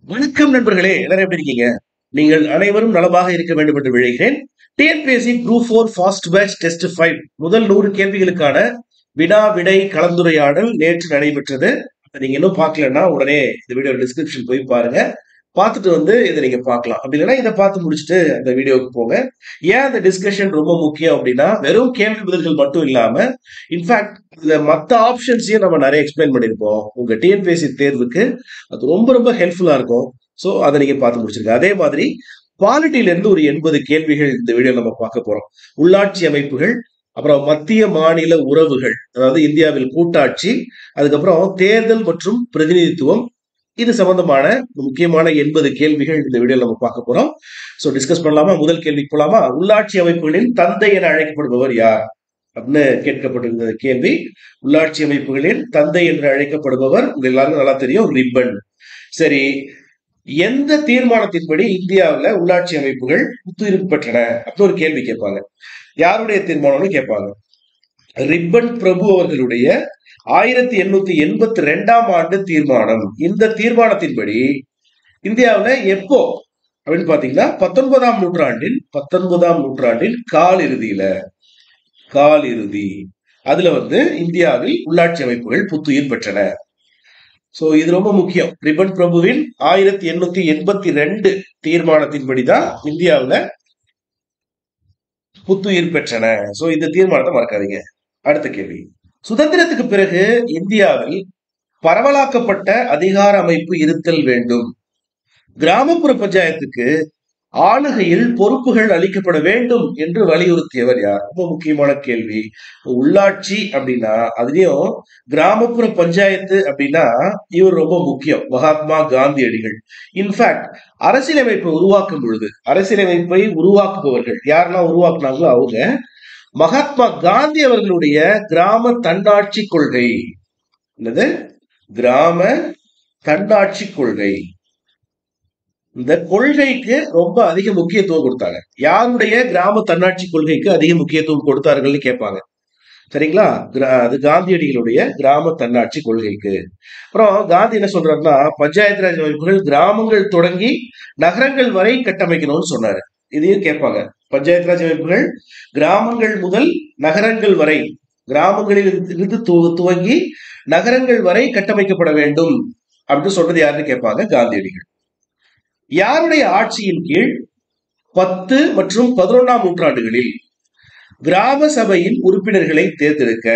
வணக்கம் நண்பர்களே, எல்லாரும் எப்படி இருக்கீங்க? நீங்கள் அனைவரும் நலமாக இருக்க வேண்டும் என்று விழைகிறேன். TNPSC group 4 fast batch test 5 முதல் 100 கேள்விகளுக்கான வினா விடை கலந்துரையாடல் நேற்று நடைபெற்றது. நீங்க இன்னும் பார்க்கலன்னா உடனே இந்த வீடியோ டிஸ்கிரிப்ஷன் போய் பாருங்க. பார்த்துட்டு இதை நீங்க பார்க்கலாம். அப்படி இல்லைன்னா இதை பார்த்து முடிச்சுட்டு அந்த வீடியோவுக்கு போங்க. ஏன் அந்த டிஸ்கஷன் ரொம்ப முக்கியம் அப்படின்னா, வெறும் கேள்வி பதில்கள் மட்டும் இல்லாம இன்ஃபேக்ட் இதுல மத்த ஆப்ஷன்ஸையும் நம்ம நிறைய எக்ஸ்பிளைன் பண்ணியிருப்போம். உங்க டிஎன்பிஎஸ்சி தேர்வுக்கு அது ரொம்ப ரொம்ப ஹெல்ப்ஃபுல்லா இருக்கும். ஸோ அதை நீங்க பார்த்து முடிச்சிருங்க. அதே மாதிரி பாலிட்டியில இருந்து ஒரு 80 கேள்விகள் இந்த வீடியோ நம்ம பார்க்க போறோம். உள்ளாட்சி அமைப்புகள், அப்புறம் மத்திய மாநில உறவுகள், அதாவது இந்தியாவில் கூட்டாட்சி, அதுக்கப்புறம் தேர்தல் மற்றும் பிரதிநிதித்துவம், இது சம்பந்தமான முக்கியமான 80 கேள்விகள் இந்த வீடியோல நம்ம பார்க்க போறோம். சோ டிஸ்கஸ் பண்ணலாமா? முதல் கேள்விக்கு போலாமா? உள்ளாட்சி அமைப்புகளின் தந்தை என அழைக்கப்படுபவர் யார் அப்படின்னு கேட்கப்பட்டிருந்த கேள்வி. உள்ளாட்சி அமைப்புகளின் தந்தை என்று அழைக்கப்படுபவர் உங்க எல்லாருக்கும் நல்லா தெரியும், ரிப்பன். சரி, எந்த தீர்மானத்தின்படி இந்தியாவில் உள்ளாட்சி அமைப்புகள் புத்துயிர்ப்பு பெற்றன அப்படின்னு ஒரு கேள்வி கேட்பாங்க. யாருடைய தீர்மானம்னு கேட்பாங்க. ரிப்பன் பிரபு அவர்களுடைய 1882ஆம் ஆண்டு தீர்மானம். இந்த தீர்மானத்தின்படி இந்தியாவில் எப்போ அப்படின்னு பாத்தீங்கன்னா 19ஆம் நூற்றாண்டின் கால் இறுதி அதுல இந்தியாவில் உள்ளாட்சி அமைப்புகள் புத்துயிர் பெற்றன. சோ இது ரொம்ப முக்கியம். ரிப்பன் பிரபுவின் 1882 தீர்மானத்தின்படிதான் இந்தியாவில் புத்துயிர் பெற்றன. சோ இந்த தீர்மானத்தை மறக்காதீங்க. அடுத்த கேள்வி. சுதந்திரத்துக்கு பிறகு இந்தியாவில் பரவலாக்கப்பட்ட அதிகார அமைப்பு இருத்தல் வேண்டும். கிராமப்புற பஞ்சாயத்துக்கு ஆளுகையில் பொறுப்புகள் அளிக்கப்பட வேண்டும் என்று வலியுறுத்தியவர் யார்? ரொம்ப முக்கியமான கேள்வி. உள்ளாட்சி அப்படின்னா அதுலயும் கிராமப்புற பஞ்சாயத்து அப்படின்னா இவர் ரொம்ப முக்கியம், மகாத்மா காந்தியடிகள். இன்ஃபேக்ட் அரசியலமைப்பை உருவாக்குபவர்கள் யாரெல்லாம் உருவாக்குனாங்களோ அவங்க மகாத்மா காந்தி அவர்களுடைய கிராம தன்னாட்சி கொள்கை. என்னது? கிராம தன்னாட்சி கொள்கை. இந்த கொள்கைக்கு ரொம்ப அதிக முக்கியத்துவம் கொடுத்தாங்க. யாருடைய கிராம தன்னாட்சி கொள்கைக்கு அதிக முக்கியத்துவம் கொடுத்தார்கள்னு கேட்பாங்க. சரிங்களா? அது காந்தியடிகளுடைய கிராம தன்னாட்சி கொள்கைக்கு. அப்புறம் காந்தி என்ன சொல்றாருன்னா, பஞ்சாயத்து ராஜ் அமைப்புகள் கிராமங்கள் தொடங்கி நகரங்கள் வரை கட்டமைக்கணும்னு சொன்னாரு. இதையும் கேட்பாங்க. பஞ்சாயத்து ராஜ் அமைப்புகள் கிராமங்கள் முதல் நகரங்கள் வரை, கிராமங்களில் இருந்து துவங்கி நகரங்கள் வரை கட்டமைக்கப்பட வேண்டும் அப்படின்னு சொல்றது யாருன்னு கேட்பாங்க. காந்தியடிகள். யாருடைய ஆட்சியின் கீழ் 10 மற்றும் 11ஆம் நூற்றாண்டுகளில் கிராம சபையின் உறுப்பினர்களை தேர்ந்தெடுக்க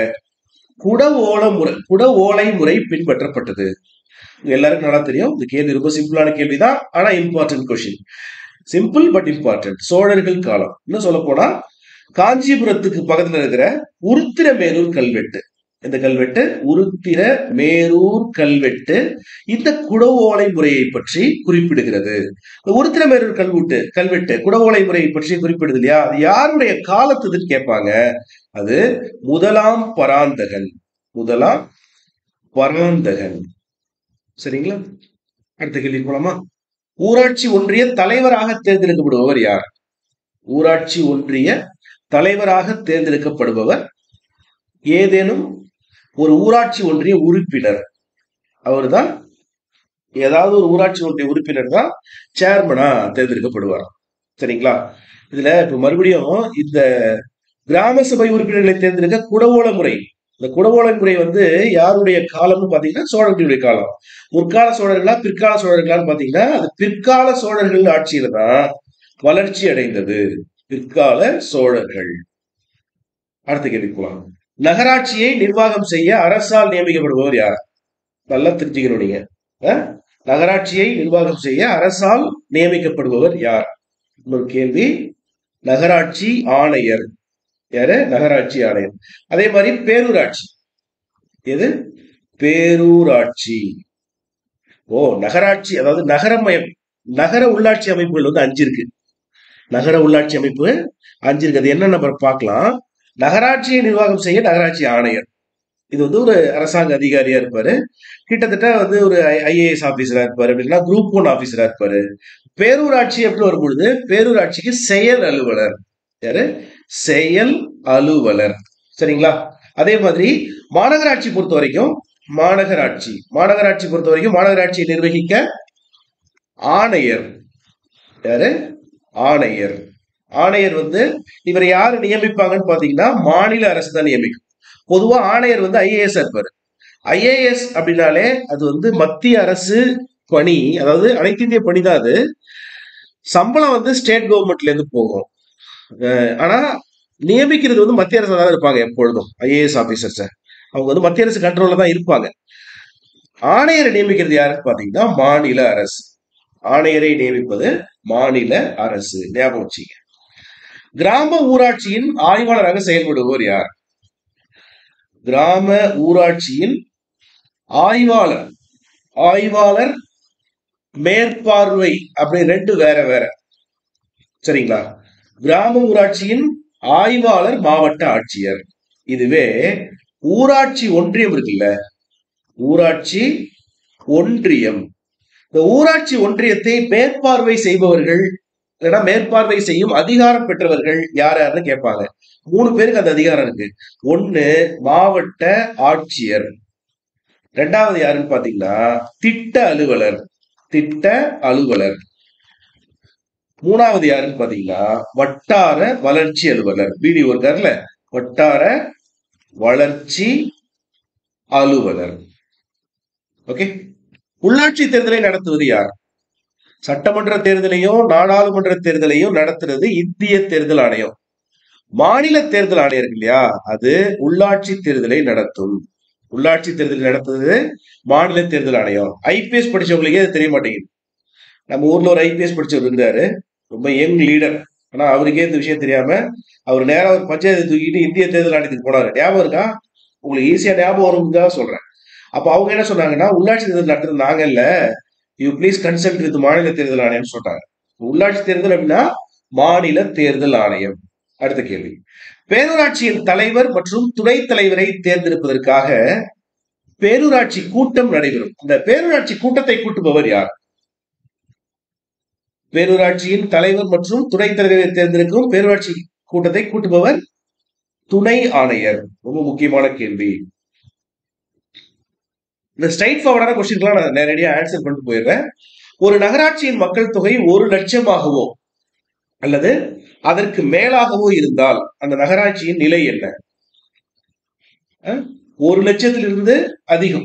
குட ஓலை முறை பின்பற்றப்பட்டது? எல்லாருக்கும் நல்லா தெரியும். இந்த கேள்வி ரொம்ப சிம்பிளான கேள்விதான், ஆனா important question. Simple but important. சோழர்கள் காலம். இன்னும் சொல்ல போனா காஞ்சிபுரத்துக்கு பக்கத்துல இருக்கிற உருத்திரமேரூர் கல்வெட்டு. இந்த கல்வெட்டு உருத்திரமேரூர் கல்வெட்டு இந்த குடவோலை முறையை பற்றி குறிப்பிடுகிறது. உருத்திரமேரூர் கல்வெட்டு குடவோலை முறையை பற்றி குறிப்பிடுது இல்லையா? அது யாருடைய காலத்துன்னு கேட்பாங்க. அது முதலாம் பராந்தகன். சரிங்களா? அடுத்த கேள்வி போலாமா? ஊராட்சி ஒன்றிய தலைவராக தேர்ந்தெடுக்கப்படுபவர் யார்? ஊராட்சி ஒன்றிய தலைவராக தேர்ந்தெடுக்கப்படுபவர் ஏதேனும் ஒரு ஊராட்சி ஒன்றிய உறுப்பினர். அவர் தான், ஏதாவது ஒரு ஊராட்சி ஒன்றிய உறுப்பினர் தான் சேர்மனா தேர்ந்தெடுக்கப்படுவார். சரிங்களா? இதுல இப்ப மறுபடியும் இந்த கிராம சபை உறுப்பினர்களை தேர்ந்தெடுக்க குடவோலை முறை. இந்த குடவோலை முறை யாருடைய காலம்னு பாத்தீங்கன்னா சோழர்களுடைய காலம். முற்கால சோழர்களா பிற்கால சோழர்களான்னு பாத்தீங்கன்னா அது பிற்கால சோழர்கள் ஆட்சியில தான் வளர்ச்சி அடைந்தது. பிற்கால சோழர்கள். அடுத்த கேள்வி போலாம். நகராட்சியை நிர்வாகம் செய்ய அரசால் நியமிக்கப்படுபவர் யார்? நல்லா தெரிஞ்சுக்கணும் நீங்க. நகராட்சியை நிர்வாகம் செய்ய அரசால் நியமிக்கப்படுபவர் யார்? ஒரு கேள்வி. நகராட்சி ஆணையர். யாரு? நகராட்சி ஆணையர். அதே மாதிரி பேரூராட்சி. எது? பேரூராட்சி. நகராட்சி அதாவது நகரமயம். நகர உள்ளாட்சி அமைப்புகள் 5 இருக்கு. நகர உள்ளாட்சி அமைப்பு 5 இருக்கு. அது என்ன நம்ம பார்க்கலாம். நகராட்சியை நிர்வாகம் செய்ய நகராட்சி ஆணையர். இது ஒரு அரசாங்க அதிகாரியா இருப்பாரு. கிட்டத்தட்ட ஒரு ஐஏஎஸ் ஆபீசரா இருப்பாரு, அப்படின்னா குரூப் 1 ஆபீசரா இருப்பாரு. பேரூராட்சி அப்படின்னு வரும்பொழுது பேரூராட்சிக்கு செயல் அலுவலர். யாரு? செயல் அலுவலர். சரிங்களா? அதே மாதிரி மாநகராட்சி பொறுத்த வரைக்கும் மாநகராட்சியை நிர்வகிக்க ஆணையர். யாரு? ஆணையர். ஆணையர் இவரை யாரு நியமிப்பாங்கன்னு பாத்தீங்கன்னா மாநில அரசு தான் நியமிக்கும். பொதுவா ஆணையர் ஐஏஎஸ் இருப்பாரு. ஐஏஎஸ் அப்படின்னாலே அது மத்திய அரசு பணி, அதாவது அனைத்து இந்திய பணி தான். அது சம்பளம் ஸ்டேட் கவர்மெண்ட்ல இருந்து போகும். ஆனா நியமிக்கிறது மத்திய அரசு தான் இருப்பாங்க எப்பொழுதும். ஐஏஎஸ் ஆபீசர்ஸ் அவங்க மத்திய அரசு கண்ட்ரோல்ல தான் இருப்பாங்க. ஆணையரை நியமிக்கிறது யாருன்னு பாத்தீங்கன்னா மாநில அரசு. ஆணையரை நியமிப்பது மாநில அரசு. ஞாபகம் வச்சுங்க. கிராம ஊராட்சியின் ஆய்வாளராக செயல்படுவோர் யார்? கிராம ஊராட்சியின் ஆய்வாளர். ஆய்வாளர், மேற்பார்வை அப்படி ரெண்டு வேற வேற. சரிங்களா? கிராம ஊராட்சியின் ஆய்வாளர் மாவட்ட ஆட்சியர். இதுவே ஊராட்சி ஒன்றியம் இருக்குல்ல, ஊராட்சி ஒன்றியம். இந்த ஊராட்சி ஒன்றியத்தை மேற்பார்வை செய்பவர்கள், இல்லைன்னா மேற்பார்வை செய்யும் அதிகாரம் பெற்றவர்கள் யார் யாருன்னு கேட்பாங்க. 3 பேருக்கு அந்த அதிகாரம் இருக்கு. ஒண்ணு மாவட்ட ஆட்சியர், ரெண்டாவது யாருன்னு பாத்தீங்கன்னா திட்ட அலுவலர். திட்ட அலுவலர். மூணாவது யாருன்னு பாத்தீங்கன்னா வட்டார வளர்ச்சி அலுவலர். பிடிஓ இருக்காருல்ல, வட்டார வளர்ச்சி அலுவலர். ஓகே. உள்ளாட்சி தேர்தலை நடத்துவது யார்? சட்டமன்ற தேர்தலையும் நாடாளுமன்ற தேர்தலையும் நடத்துறது இந்திய தேர்தல் ஆணையம். மாநில தேர்தல் ஆணையம் இருக்கு இல்லையா, அது உள்ளாட்சி தேர்தலை நடத்தும். உள்ளாட்சி தேர்தலை நடத்துறது மாநில தேர்தல் ஆணையம். ஐபிஎஸ் படிச்சவங்களுக்கே அது தெரிய மாட்டேங்குது. நம்ம ஊர்ல ஒரு ஐபிஎஸ் படிச்சவர் இருந்தாரு, ரொம்ப யங் லீடர். ஆனா அவருக்கே இந்த விஷயம் தெரியாம அவர் நேரம் ஒரு பஞ்சாயத்து தூக்கிட்டு இந்திய தேர்தல் ஆணையத்துக்கு போனாரு. ஞாபகம் இருக்கா? உங்களுக்கு ஈஸியா ஞாபகம் வரும்தான் சொல்றேன். அப்ப அவங்க என்ன சொன்னாங்கன்னா, உள்ளாட்சி தேர்தல் நடத்துறது நாங்க இல்ல, யூ பிளீஸ் கன்சல்ட் வித் மாநில தேர்தல் ஆணையம் சொல்றாங்க. உள்ளாட்சி தேர்தல் அப்படின்னா மாநில தேர்தல் ஆணையம். அடுத்த கேள்வி, பேரூராட்சியின் தலைவர் மற்றும் துணைத் தலைவரை தேர்ந்தெடுப்பதற்காக பேரூராட்சி கூட்டம் நடைபெறும். இந்த பேரூராட்சி கூட்டத்தை கூட்டுபவர் யார்? பேரூராட்சியின் தலைவர் மற்றும் துணைத் தலைவரை தேர்ந்தெடுக்கும் பேரூராட்சி கூட்டத்தை கூட்டுபவர் துணை ஆணையர். ரொம்ப முக்கியமான கேள்வி. இந்த ஸ்ட்ரைட் ஃபார்வர்டான கொஸ்டின்லாம் நான் நேரடியாக ஆன்சர் பண்ணிட்டு போயிடுறேன். ஒரு நகராட்சியின் மக்கள் தொகை 1 லட்சமாகவோ அல்லது அதற்கு மேலாகவோ இருந்தால் அந்த நகராட்சியின் நிலை என்ன? 1 லட்சத்திலிருந்து அதிகம்,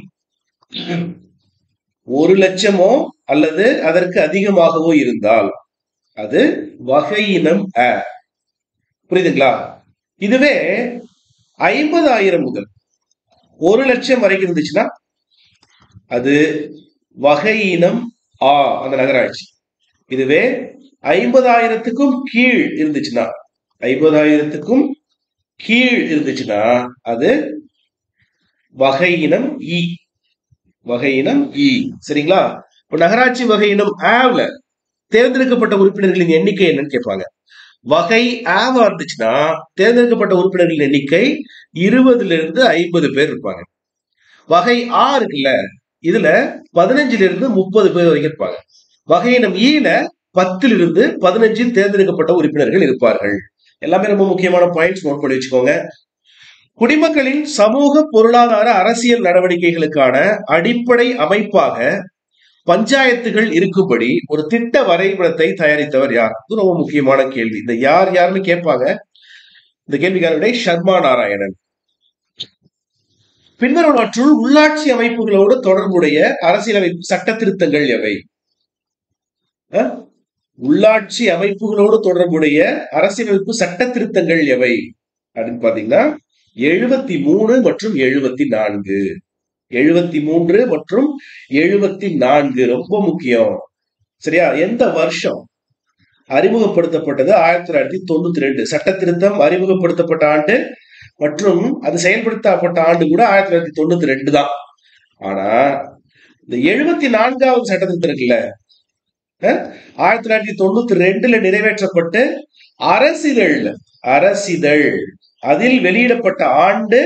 1 லட்சமோ அல்லது அதற்கு அதிகமாகவோ இருந்தால் அது வகையினம் அ. புரியுதுங்களா? இதுவே 50,000 முதல் 1 லட்சம் வரைக்கும் இருந்துச்சுன்னா அது வகையினம் ஆ அந்த நகராட்சி. இதுவே 50,000க்கும் கீழ் இருந்துச்சுன்னா, 50,000க்கும் கீழ் இருந்துச்சுன்னா அது வகையினம் இ. வகையினம் இ. சரிங்களா? இப்ப நகராட்சி வகையினம் ஆவ்ல தேர்ந்தெடுக்கப்பட்ட உறுப்பினர்களின் எண்ணிக்கை என்னன்னு கேட்பாங்க. வகை ஆவா இருந்துச்சுன்னா தேர்ந்தெடுக்கப்பட்ட உறுப்பினர்களின் எண்ணிக்கை 20 to 50 பேர் இருப்பாங்க. வகை ஆ இருக்குல்ல, இதுல 15 to 30 பேர் வரைக்கும் இருப்பாங்க. வகையினம் ஈல 10 to 15 தேர்ந்தெடுக்கப்பட்ட உறுப்பினர்கள் இருப்பார்கள். எல்லாமே ரொம்ப முக்கியமான பாயிண்ட்ஸ், நோட் பண்ணி வச்சுக்கோங்க. குடிமக்களின் சமூக பொருளாதார அரசியல் நடவடிக்கைகளுக்கான அடிப்படை அமைப்பாக பஞ்சாயத்துகள் இருக்கும்படி ஒரு திட்ட வரைபடத்தை தயாரித்தவர் யார்? இது ரொம்ப முக்கியமான கேள்வி. இந்த யார் யாருன்னு கேட்பாங்க. இந்த கேள்விக்கான சர்மா நாராயணன். பின்வருவற்றுள் உள்ளாட்சி அமைப்புகளோடு தொடர்புடைய அரசியலமைப்பு சட்ட திருத்தங்கள் எவை? உள்ளாட்சி அமைப்புகளோடு தொடர்புடைய அரசியலமைப்பு சட்ட திருத்தங்கள் எவை அப்படின்னு பாத்தீங்கன்னா 73 மற்றும் 74. 73 மற்றும் 74 ரொம்ப முக்கியம். சரியா? எந்த வருஷம் அறிமுகப்படுத்தப்பட்டது? 1992. சட்ட திருத்தம் அறிமுகப்படுத்தப்பட்ட ஆண்டு மற்றும் அது செயல்படுத்தப்பட்ட ஆண்டு கூட 1992 தான். ஆனா இந்த 74வது சட்ட திருத்தம் இருக்குல்ல, 1992 நிறைவேற்றப்பட்டு அரசிதழ் அதில் வெளியிடப்பட்ட ஆண்டு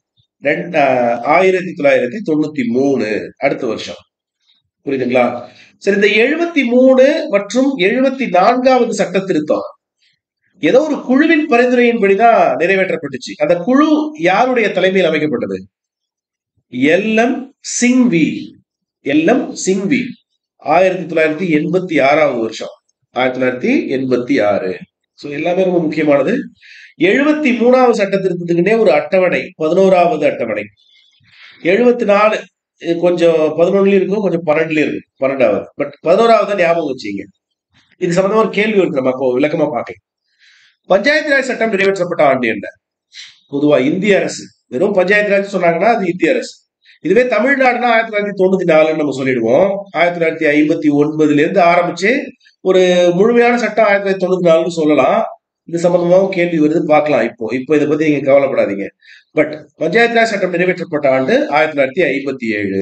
1993, அடுத்த வருஷம். புரியுதுங்களா? சரி, இந்த 73 மற்றும் 74வது சட்ட திருத்தம் ஏதோ ஒரு குழுவின் பரிந்துரையின்படிதான் நிறைவேற்றப்பட்டுச்சு. அந்த குழு யாருடைய தலைமையில் அமைக்கப்பட்டது? L M Singhvi. 1986 வருஷம். 1986. சோ எல்லாமே ரொம்ப முக்கியமானது. 73வது சட்ட திருத்தத்துக்குன்னே ஒரு அட்டவணை, 11வது அட்டவணை. 74 கொஞ்சம் 11லயும் இருக்கும், கொஞ்சம் 12லயும் இருக்கு. 12வது. பட் 11வது ஞாபகம் வச்சுங்க. இது சம்பந்தமா ஒரு கேள்வி இருக்கு, நம்ம விளக்கமா பார்க்கலாம். பஞ்சாயத்து ராஜ் சட்டம் நிறைவேற்றப்பட்ட ஆண்டு என்ன? பொதுவா இந்திய அரசு வெறும் பஞ்சாயத்து ராஜ் சொன்னாங்கன்னா அது இந்திய அரசு. இதுவே தமிழ்நாடுனா 1994 நம்ம சொல்லிடுவோம். 1959 இருந்து ஆரம்பிச்சு ஒரு முழுமையான சட்டம் 1994 சொல்லலாம். இது சம்பந்தமாவும் கேள்வி வருது, பார்க்கலாம். இப்போ இதை பத்தி நீங்க கவலைப்படாதீங்க. பட் பஞ்சாயத்து ராஜ் சட்டம் நிறைவேற்றப்பட்ட ஆண்டு 1957.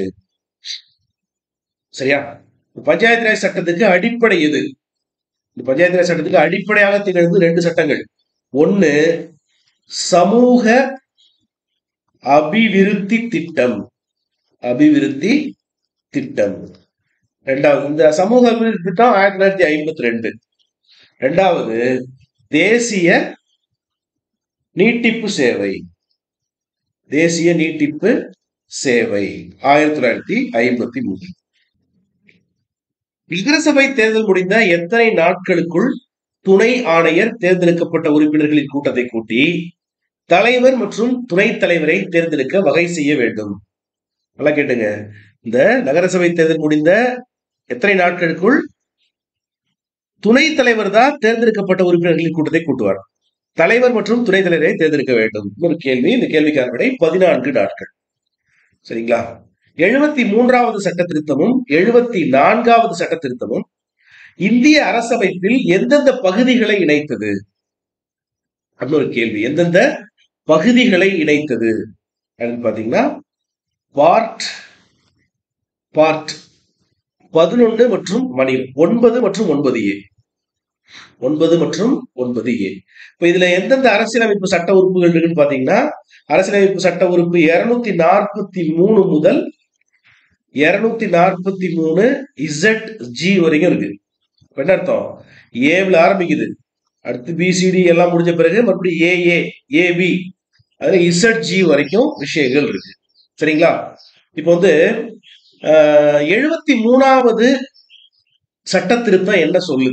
சரியா? பஞ்சாயத்து ராஜ் சட்டத்துக்கு அடிப்படை எது? இந்த பஞ்சாயத்து ராஜ் சட்டத்துக்கு அடிப்படையாக திகழ்ந்து 2 சட்டங்கள். ஒண்ணு சமூக அபிவிருத்தி திட்டம். அபிவிருத்தி திட்டம். இரண்டாவது இந்த சமூக அபிவிருத்தி திட்டம் 1952. இரண்டாவது தேசிய நீட்டிப்பு சேவை. தேசிய நீட்டிப்பு சேவை 1953. நகரசபை தேர்தல் முடிந்த எத்தனை நாட்களுக்குள் துணை ஆணையர் தேர்ந்தெடுக்கப்பட்ட உறுப்பினர்களின் கூட்டத்தை கூட்டி தலைவர் மற்றும் துணைத் தலைவரை தேர்ந்தெடுக்க வகை செய்ய வேண்டும்? நல்லா கேட்டுங்க. இந்த நகரசபை தேர்தல் முடிந்த எத்தனை நாட்களுக்குள் துணைத் தலைவர் தான் தேர்ந்தெடுக்கப்பட்ட உறுப்பினர்களின் கூட்டத்தை கூட்டுவார், தலைவர் மற்றும் துணைத் தலைவரை தேர்ந்தெடுக்க வேண்டும்? ஒரு கேள்வி. இந்த கேள்விக்கான விடை 14 நாட்கள். சரிங்களா? 73வது சட்ட திருத்தமும் 74வது சட்ட திருத்தமும் இந்திய அரசமைப்பில் எந்தெந்த பகுதிகளை இணைத்தது? அப்படின்னு ஒரு கேள்வி. எந்தெந்த பகுதிகளை இணைத்தது அப்படின்னு பாத்தீங்கன்னா பார்ட் 11 மற்றும் 9 மற்றும் 9A. 9 மற்றும் 9A. இப்ப இதுல எந்தெந்த அரசியலமைப்பு சட்ட உறுப்புகள் இருக்குன்னு பாத்தீங்கன்னா, அரசியலமைப்பு சட்ட உறுப்பு 243 முதல் 243 ZG வரைக்கும் இருக்கு. என்ன அர்த்தம்? ஏல ஆரம்பிக்குது, அடுத்து BCD எல்லாம் முடிஞ்ச பிறகு மறுபடியும் AA, AB, அதுல ZG வரைக்கும் விஷயங்கள் இருக்கு. சரிங்களா? இப்போ 73வது சட்ட திருத்தம் என்ன சொல்லுது?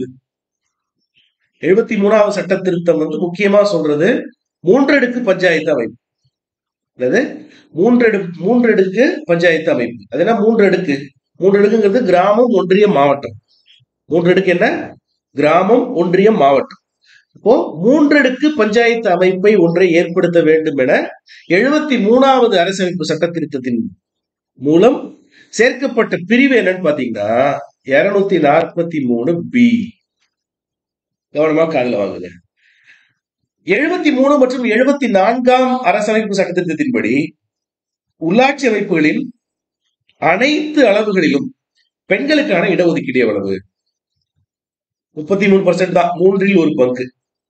73வது சட்ட திருத்தம் முக்கியமா சொல்றது மூன்றடுக்கு பஞ்சாயத்து அமைப்பு. அல்லது மூன்றடுக்கு பஞ்சாயத்து அமைப்பு. அது என்ன மூன்றடுக்கு? மூன்றடுக்குங்கிறது கிராமம், ஒன்றியம், மாவட்டம். மூன்றடுக்கு என்ன? கிராமம், ஒன்றியம், மாவட்டம். இப்போ மூன்றடுக்கு பஞ்சாயத்து அமைப்பை ஒன்றை ஏற்படுத்த வேண்டும் என 73வது அரசமைப்பு சட்ட திருத்தத்தின் மூலம் சேர்க்கப்பட்ட பிரிவு என்னன்னு பாத்தீங்கன்னா 243B. கவனமா காதுல வாங்குங்க. 73 மற்றும் 74ஆம் அரசமைப்பு சட்ட திருத்தத்தின்படி உள்ளாட்சி அமைப்புகளில் அனைத்து அளவுகளிலும் பெண்களுக்கான இடஒதுக்கீடு எவ்வளவு? 33% தான். 3ல் ஒரு பங்கு.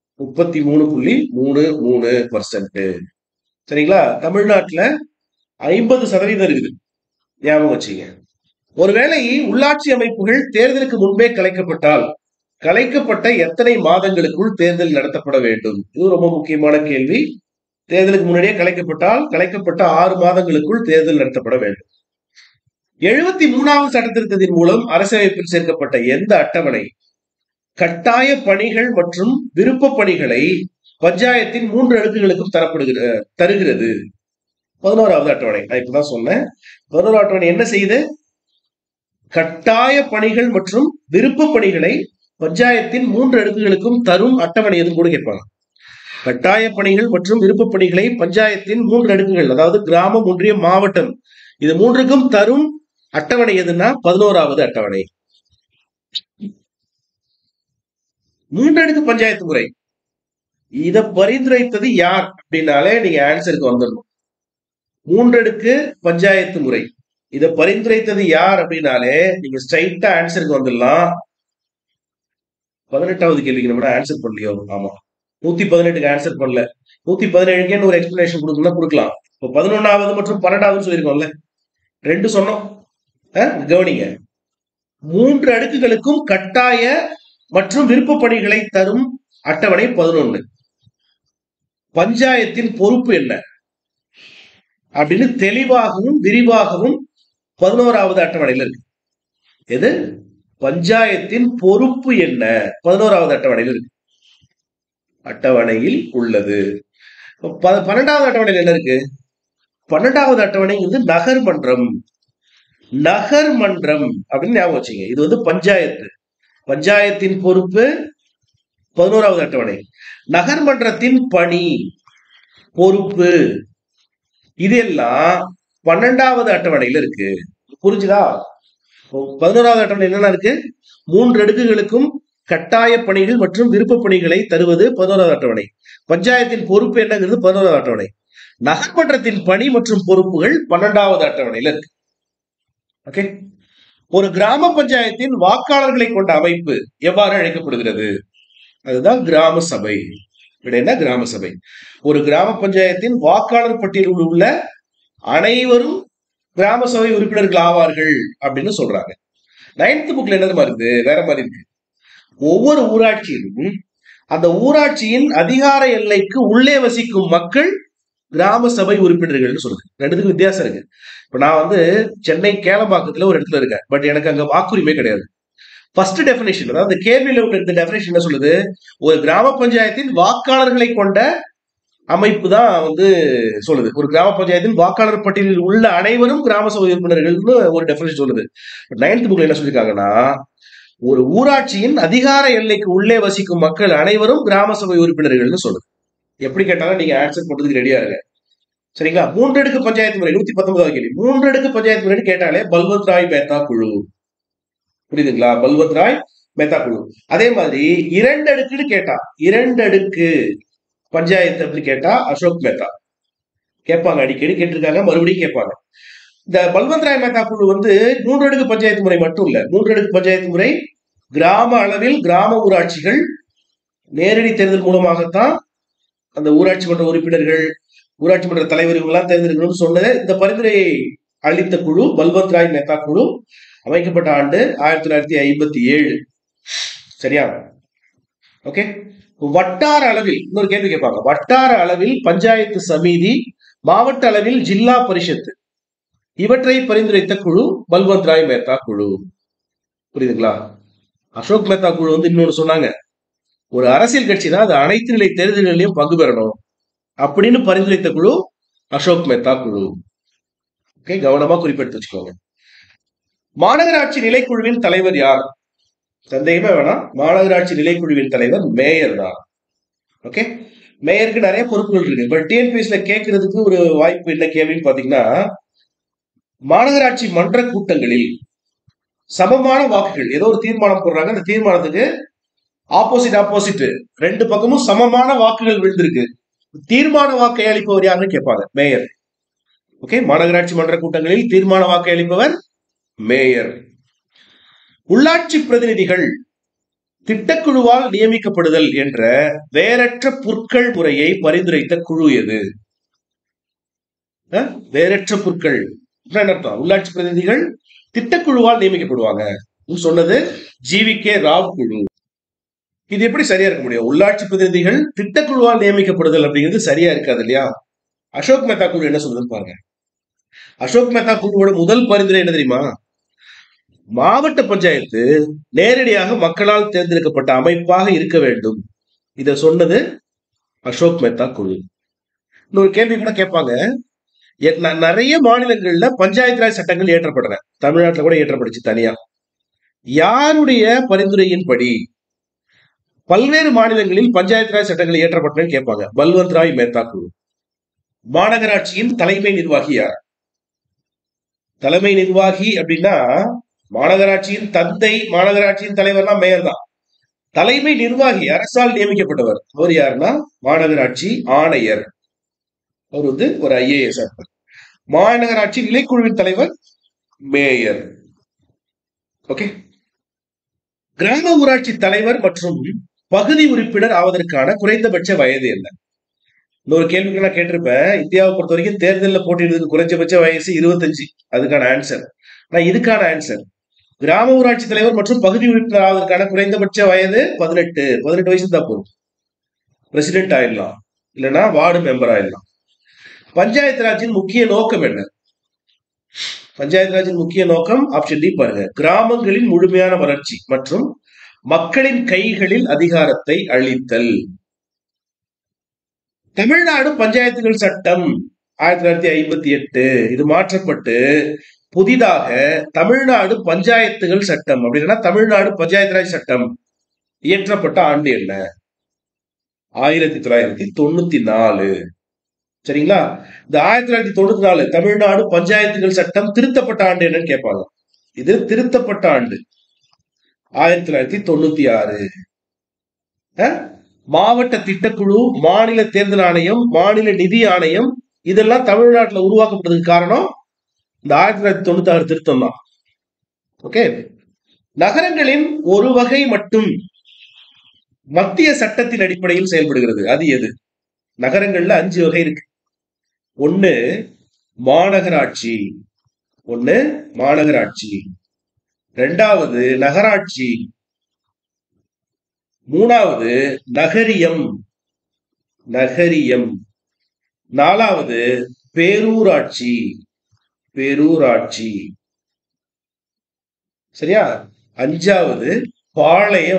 33.33%. சரிங்களா? தமிழ்நாட்டுல 50% இருக்குது. ஞாபகம் வச்சுங்க. ஒருவேளை உள்ளாட்சி அமைப்புகள் தேர்தலுக்கு முன்பே கலைக்கப்பட்டால் கலைக்கப்பட்ட எத்தனை மாதங்களுக்குள் தேர்தல் நடத்தப்பட வேண்டும்? இது ரொம்ப முக்கியமான கேள்வி. தேர்தலுக்கு முன்னாடியே கலைக்கப்பட்டால் கலைக்கப்பட்ட 6 மாதங்களுக்குள் தேர்தல் நடத்தப்பட வேண்டும். 73வது சட்ட திருத்தத்தின் மூலம் அரசமைப்பில் சேர்க்கப்பட்ட எந்த அட்டவணை கட்டாய பணிகள் மற்றும் விருப்ப பணிகளை பஞ்சாயத்தின் 3 அடுக்குகளுக்கும் தருகிறது? 11வது அட்டவணை. நான் இப்பதான் சொன்னேன். 11வது அட்டவணை என்ன செய்யுது? கட்டாய பணிகள் மற்றும் விருப்ப பணிகளை பஞ்சாயத்தின் 3 அடுக்குகளுக்கும் தரும் அட்டவணை எதுவும் கூட கேட்பாங்க. கட்டாய பணிகள் மற்றும் விருப்ப பணிகளை பஞ்சாயத்தின் 3 அடுக்குகள், அதாவது கிராமம், ஒன்றியம், மாவட்டம், இது 3க்கும் தரும் அட்டவணை எதுன்னா 11வது அட்டவணை. 3 அடுக்கு பஞ்சாயத்து முறை இத பரிந்துரைத்தது யார் அப்படின்னாலே நீங்க ஆன்சருக்கு வந்துடணும். 3 அடுக்கு பஞ்சாயத்து முறை இத பரிந்துரைத்தது யார் அப்படின்னாலே நீங்க ஸ்ட்ரைட்டா ஆன்சருக்கு வந்துடலாம். 18வது கேள்விக்கு நம்ம ஆன்சர் பண்ணலையோ? ஆமா, 118க்கு ஆன்சர் பண்ணல. 117க்கு ஒரு எக்ஸ்பிளனேஷன் கொடுக்கணும்னா கொடுக்கலாம். இப்போ 11வது மற்றும் 12வது சொல்லியிருக்கோம்ல, 2 சொன்னோம். கவனிங்க. 3 அடுக்குகளுக்கும் கட்டாய மற்றும் விருப்ப பணிகளை தரும் அட்டவணை 11. பஞ்சாயத்தின் பொறுப்பு என்ன அப்படின்னு தெளிவாகவும் விரிவாகவும் 11வது அட்டவணையில் இருக்கு. எது? பஞ்சாயத்தின் பொறுப்பு என்ன? 11வது அட்டவணையில் இருக்கு. அட்டவணையில் உள்ளது. 12வது அட்டவணையில் என்ன இருக்கு? 12வது அட்டவணை நகர்மன்றம். நகர்மன்றம் அப்படின்னு ஞாபகம் வச்சுங்க. இது பஞ்சாயத்து. பஞ்சாயத்தின் பொறுப்பு 11வது அட்டவணை. நகர்மன்றத்தின் பணி, பொறுப்பு இதெல்லாம் 12வது அட்டவணையில் இருக்கு. புரிஞ்சுதா? 11வது அட்டவணை என்னென்ன இருக்கு? 3 அடுக்குகளுக்கும் கட்டாய பணிகள் மற்றும் விருப்ப பணிகளை தருவது 11வது அட்டவணை. பஞ்சாயத்தின் பொறுப்பு என்னங்கிறது 11வது அட்டவணை. நகர்மன்றத்தின் பணி மற்றும் பொறுப்புகள் 12வது அட்டவணையில் இருக்கு. ஓகே. ஒரு கிராம பஞ்சாயத்தின் வாக்காளர்களை கொண்ட அமைப்பு எவ்வாறு அழைக்கப்படுகிறது? அதுதான் கிராம சபை. என்ன? கிராம சபை. ஒரு கிராம பஞ்சாயத்தின் வாக்காளர் பட்டியலில் உள்ள அனைவரும் கிராம சபை உறுப்பினர்கள் ஆவார்கள் அப்படின்னு சொல்றாங்க. 9th புக்ல என்ன இருக்கு? வேற மாதிரி இருக்கு. ஒவ்வொரு ஊராட்சியிலும் அந்த ஊராட்சியின் அதிகார எல்லைக்கு உள்ளே வசிக்கும் மக்கள் கிராம சபை உறுப்பினர்கள் சொல்லுது. ரெண்டுத்துக்கும் வித்தியாசம் இருக்கு. இப்ப நான் சென்னை கேளம்பாக்கத்துல ஒரு இடத்துல இருக்கேன். பட் எனக்கு அங்க வாக்குரிமை கிடையாது. ஃபர்ஸ்ட் டெபினிஷன், அதாவது கேள்வியில உள்ள டெபினிஷன் என்ன சொல்லுது? ஒரு கிராம பஞ்சாயத்தின் வாக்காளர்களை கொண்ட அமைப்பு தான் சொல்லுது. ஒரு கிராம பஞ்சாயத்தின் வாக்காளர் பட்டியலில் உள்ள அனைவரும் கிராம சபை உறுப்பினர்கள்னு ஒரு டெபினிஷன் சொல்லுது. 9th புக்ல என்ன சொல்லியிருக்காங்கன்னா, ஒரு ஊராட்சியின் அதிகார எல்லைக்கு உள்ளே வசிக்கும் மக்கள் அனைவரும் கிராம சபை உறுப்பினர்கள்னு சொல்லுது. எப்படி கேட்டாலும் நீங்க ஆன்சர் பண்றதுக்கு ரெடியா இருங்க. சரிங்களா? 3 அடுக்கு பஞ்சாயத்து முறை 119வது கேள்வி. 3 அடுக்கு பஞ்சாயத்து முறை கேட்டாலே பல்வந்த் ராய் மேத்தா குழு. புரியுதுங்களா? பல்வந்த் ராய் மேத்தா குழு. அதே மாதிரி 2 அடுக்குன்னு கேட்டா, 2 அடுக்கு பஞ்சாயத்து அப்படி கேட்டா அசோக் மேத்தா கேட்பாங்க. அடிக்கடி கேட்டிருக்காங்க, மறுபடியும் கேட்பாங்க. இந்த பல்வந்த் ராய் மேத்தா குழு 3 அடுக்கு பஞ்சாயத்து முறை மட்டும் இல்ல. 3 அடுக்கு பஞ்சாயத்து முறை கிராம அளவில் கிராம ஊராட்சிகள் நேரடி தேர்தல் மூலமாகத்தான் அந்த ஊராட்சி மன்ற உறுப்பினர்கள், ஊராட்சி மன்ற தலைவர் இவங்கெல்லாம் தேர்ந்தெடுக்கணும்னு சொன்னது. இந்த பரிந்துரையை அளித்த குழு பல்வந்த் ராய் மேத்தா குழு அமைக்கப்பட்ட ஆண்டு 1957. சரியா? ஓகே. வட்டார அளவில் இன்னொரு கேள்வி கேட்பாங்க. வட்டார அளவில் பஞ்சாயத்து சமிதி, மாவட்ட அளவில் ஜில்லா பரிஷத்து, இவற்றை பரிந்துரைத்த குழு பல்வந்த் ராய் மேத்தா குழு. புரியுதுங்களா? அசோக் மேத்தா குழு இன்னொன்னு சொன்னாங்க, ஒரு அரசியல் கட்சினா அது அனைத்து நிலை தேர்தல்களிலும் பங்கு பெறணும் அப்படின்னு பரிந்துரைத்த குழு அசோக் மேத்தா குழு. ஓகே, கவனமா குறிப்பெடுத்து வச்சுக்கோங்க. மாநகராட்சி நிலைக்குழுவின் தலைவர் யார்? சந்தேகமே வேணாம், மாநகராட்சி நிலைக்குழுவின் தலைவர் மேயர் தான். ஓகே. மேயருக்கு நிறைய பொறுப்புகள் இருக்கு. பட் டிஎன்பிஎஸ்ல கேட்கறதுக்கு ஒரு வாய்ப்பு என்ன கேள்வின்னு பாத்தீங்கன்னா, மாநகராட்சி மன்ற கூட்டங்களில் சமமான வாக்குகள், ஏதோ ஒரு தீர்மானம் போடுறாங்க, அந்த தீர்மானத்துக்கு ஆப்போசிட் 2 பக்கமும் சமமான வாக்குகள் விழுந்திருக்கு, தீர்மான வாக்கை அளிப்பவர் யாருன்னு கேட்பாங்க, மேயர். ஓகே. மாநகராட்சி மன்ற கூட்டங்களில் தீர்மான வாக்கை அளிப்பவர் மேயர். உள்ளாட்சி பிரதிநிதிகள் திட்டக்குழுவால் நியமிக்கப்படுதல் என்ற வேறற்ற புற்கள் முறையை பரிந்துரைத்த குழு எது? வேறற்ற புற்கள் அர்த்தம், உள்ளாட்சி பிரதிநிதிகள் திட்டக்குழுவால் நியமிக்கப்படுவாங்க சொன்னது ஜிவிகே ராவ் குழு. இது எப்படி சரியா இருக்க முடியும்? உள்ளாட்சி பிரதிநிதிகள் திட்டக்குழுவால் நியமிக்கப்படுதல் அப்படிங்கிறது சரியா இருக்காது இல்லையா? அசோக் மேத்தா குழு என்ன சொல்லுதுன்னு பாருங்க. அசோக் மேத்தா குழுவோட முதல் பரிந்துரை என்ன தெரியுமா? மாவட்ட பஞ்சாயத்து நேரடியாக மக்களால் தேர்ந்தெடுக்கப்பட்ட அமைப்பாக இருக்க வேண்டும். இத சொன்னது அசோக் மேத்தா குழு. இன்னொரு கேள்வி கூட கேட்பாங்க, நிறைய மாநிலங்கள்ல பஞ்சாயத்து ராஜ் சட்டங்கள் இயற்றப்பட்டன, தமிழ்நாட்டில் கூட இயற்றப்பட்டுச்சு தனியா. யாருடைய பரிந்துரையின்படி பல்வேறு மாநிலங்களில் பஞ்சாயத்து ராஜ் சட்டங்கள் இயற்றப்பட்டன கேட்பாங்க. பல்வந்த் ராய் மேத்தா குழு. மாநகராட்சியின் தலைமை நிர்வாகி யார்? தலைமை நிர்வாகி அப்படின்னா மாநகராட்சியின் தந்தை, மாநகராட்சியின் தலைவர்னா மேயர் தான். தலைமை நிர்வாகி அரசால் நியமிக்கப்பட்டவர், அவர் யாருன்னா மாநகராட்சி ஆணையர். அவர் ஒரு ஐஏஎஸ். மாநகராட்சி நிலைக்குழுவின் தலைவர் மேயர். ஓகே. கிராம ஊராட்சி தலைவர் மற்றும் பகுதி உறுப்பினர் ஆவதற்கான குறைந்தபட்ச வயது என்ன? இன்னொரு கேள்விக்கு நான் கேட்டிருப்பேன். இந்தியாவை பொறுத்த வரைக்கும் தேர்தலில் போட்டியிடுறதுக்கு குறைஞ்சபட்ச வயசு 25. அதுக்கான ஆன்சர். இதுக்கான ஆன்சர் கிராம ஊராட்சி தலைவர் மற்றும் பகுதி உறுப்பினர் ஆவதற்கான குறைந்தபட்ச வயது 18 வயசு தான் போதும். பிரசிடென்ட் ஆயிடலாம், இல்லைன்னா வார்டு மெம்பர் ஆயிடலாம். பஞ்சாயத்து ராஜின் முக்கிய நோக்கம் என்ன? பஞ்சாயத்து ராஜின் முக்கிய நோக்கம் ஆப்ஷன் டி பாருங்க, கிராமங்களின் முழுமையான வளர்ச்சி மற்றும் மக்களின் கைகளில் அதிகாரத்தை அளித்தல். தமிழ்நாடு பஞ்சாயத்துகள் சட்டம் 1958 இது மாற்றப்பட்டு புதிதாக தமிழ்நாடு பஞ்சாயத்துகள் சட்டம் அப்படின்னா தமிழ்நாடு பஞ்சாயத்து ராஜ் சட்டம் இயற்றப்பட்ட ஆண்டு என்ன? 1994. சரிங்களா? இந்த 1994 தமிழ்நாடு பஞ்சாயத்துகள் சட்டம் திருத்தப்பட்ட ஆண்டு என்னன்னு கேட்பாங்க. இது திருத்தப்பட்ட ஆண்டு 1996. மாவட்ட திட்டக்குழு, மாநில தேர்தல் ஆணையம், மாநில நிதி ஆணையம் இதெல்லாம் தமிழ்நாட்டில் உருவாக்கப்பட்டதுக்கு காரணம் இந்த 1996 திருத்தம் தான். ஓகே. நகரங்களின் ஒரு வகை மட்டும் மத்திய சட்டத்தின் அடிப்படையில் செயல்படுகிறது. அது எது? நகரங்கள்ல 5 வகை இருக்கு. ஒண்ணு மாநகராட்சி, இரண்டாவது நகராட்சி, மூணாவது நகரியம், நாலாவது பேரூராட்சி, சரியா? அஞ்சாவது பாளைய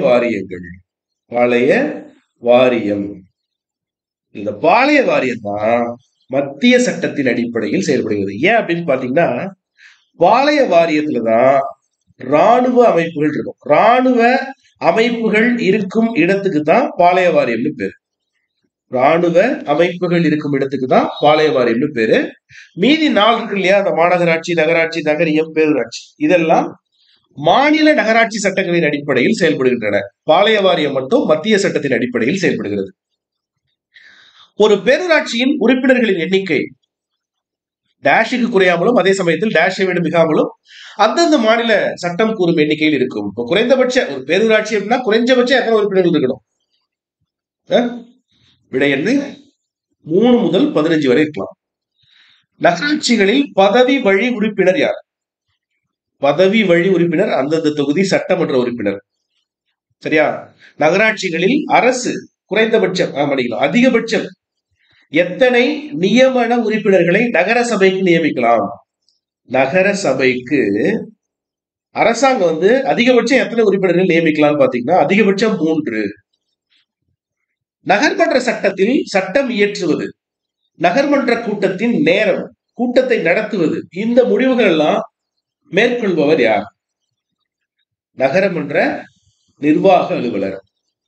வாரியம். இந்த பாளைய வாரியம் தான் மத்திய சட்டத்தின் அடிப்படையில் செயல்படுகிறது. ஏன் அப்படின்னு பாத்தீங்கன்னா, பாளைய வாரியத்துலதான் ராணுவ அமைப்புகள் இருக்கும். ராணுவ அமைப்புகள் இருக்கும் இடத்துக்கு தான் பாளைய வாரியம்னு பேரு. ராணுவ அமைப்புகள் இருக்கும் இடத்துக்கு தான் பாளைய வாரியம்னு பேரு. மீதி 4 இருக்கு இல்லையா, அந்த மாநகராட்சி, நகராட்சி, நகரியம், பேரூராட்சி, இதெல்லாம் மாநில நகராட்சி சட்டங்களின் அடிப்படையில் செயல்படுகின்றன. பாளைய வாரியம் மட்டும் மத்திய சட்டத்தின் அடிப்படையில் செயல்படுகிறது. ஒரு பேரூராட்சியின் உறுப்பினர்களின் எண்ணிக்கை டேஷுக்கு குறையாமலும் அதே சமயத்தில் டேஷை விட மிகாமலும் அந்தந்த மாநில சட்டம் கூறும் எண்ணிக்கையில் இருக்கும். குறைந்தபட்ச ஒரு பேரூராட்சி அப்படின்னா குறைஞ்சபட்சம் எத்தனை உறுப்பினர்கள் இருக்கணும்? விடை என்ன? 3 முதல் 15 வரை இருக்கலாம். நகராட்சிகளில் பதவி வழி உறுப்பினர் யார்? பதவி வழி உறுப்பினர் அந்தந்த தொகுதி சட்டமன்ற உறுப்பினர். சரியா? நகராட்சிகளில் அரசு குறைந்தபட்சம் அதிகபட்சம் எத்தனை நியமன உறுப்பினர்களை நகர சபைக்கு நியமிக்கலாம்? நகர சபைக்கு அரசாங்கம் அதிகபட்சம் எத்தனை உறுப்பினர்கள் நியமிக்கலாம் பாத்தீங்கன்னா அதிகபட்சம் 3. நகர்மன்ற சட்டத்தில் சட்டம் இயற்றுவது, நகர்மன்ற கூட்டத்தின் நேரம், கூட்டத்தை நடத்துவது, இந்த முடிவுகள் எல்லாம் மேற்கொள்பவர் யார்? நகரமன்ற நிர்வாக அலுவலர்.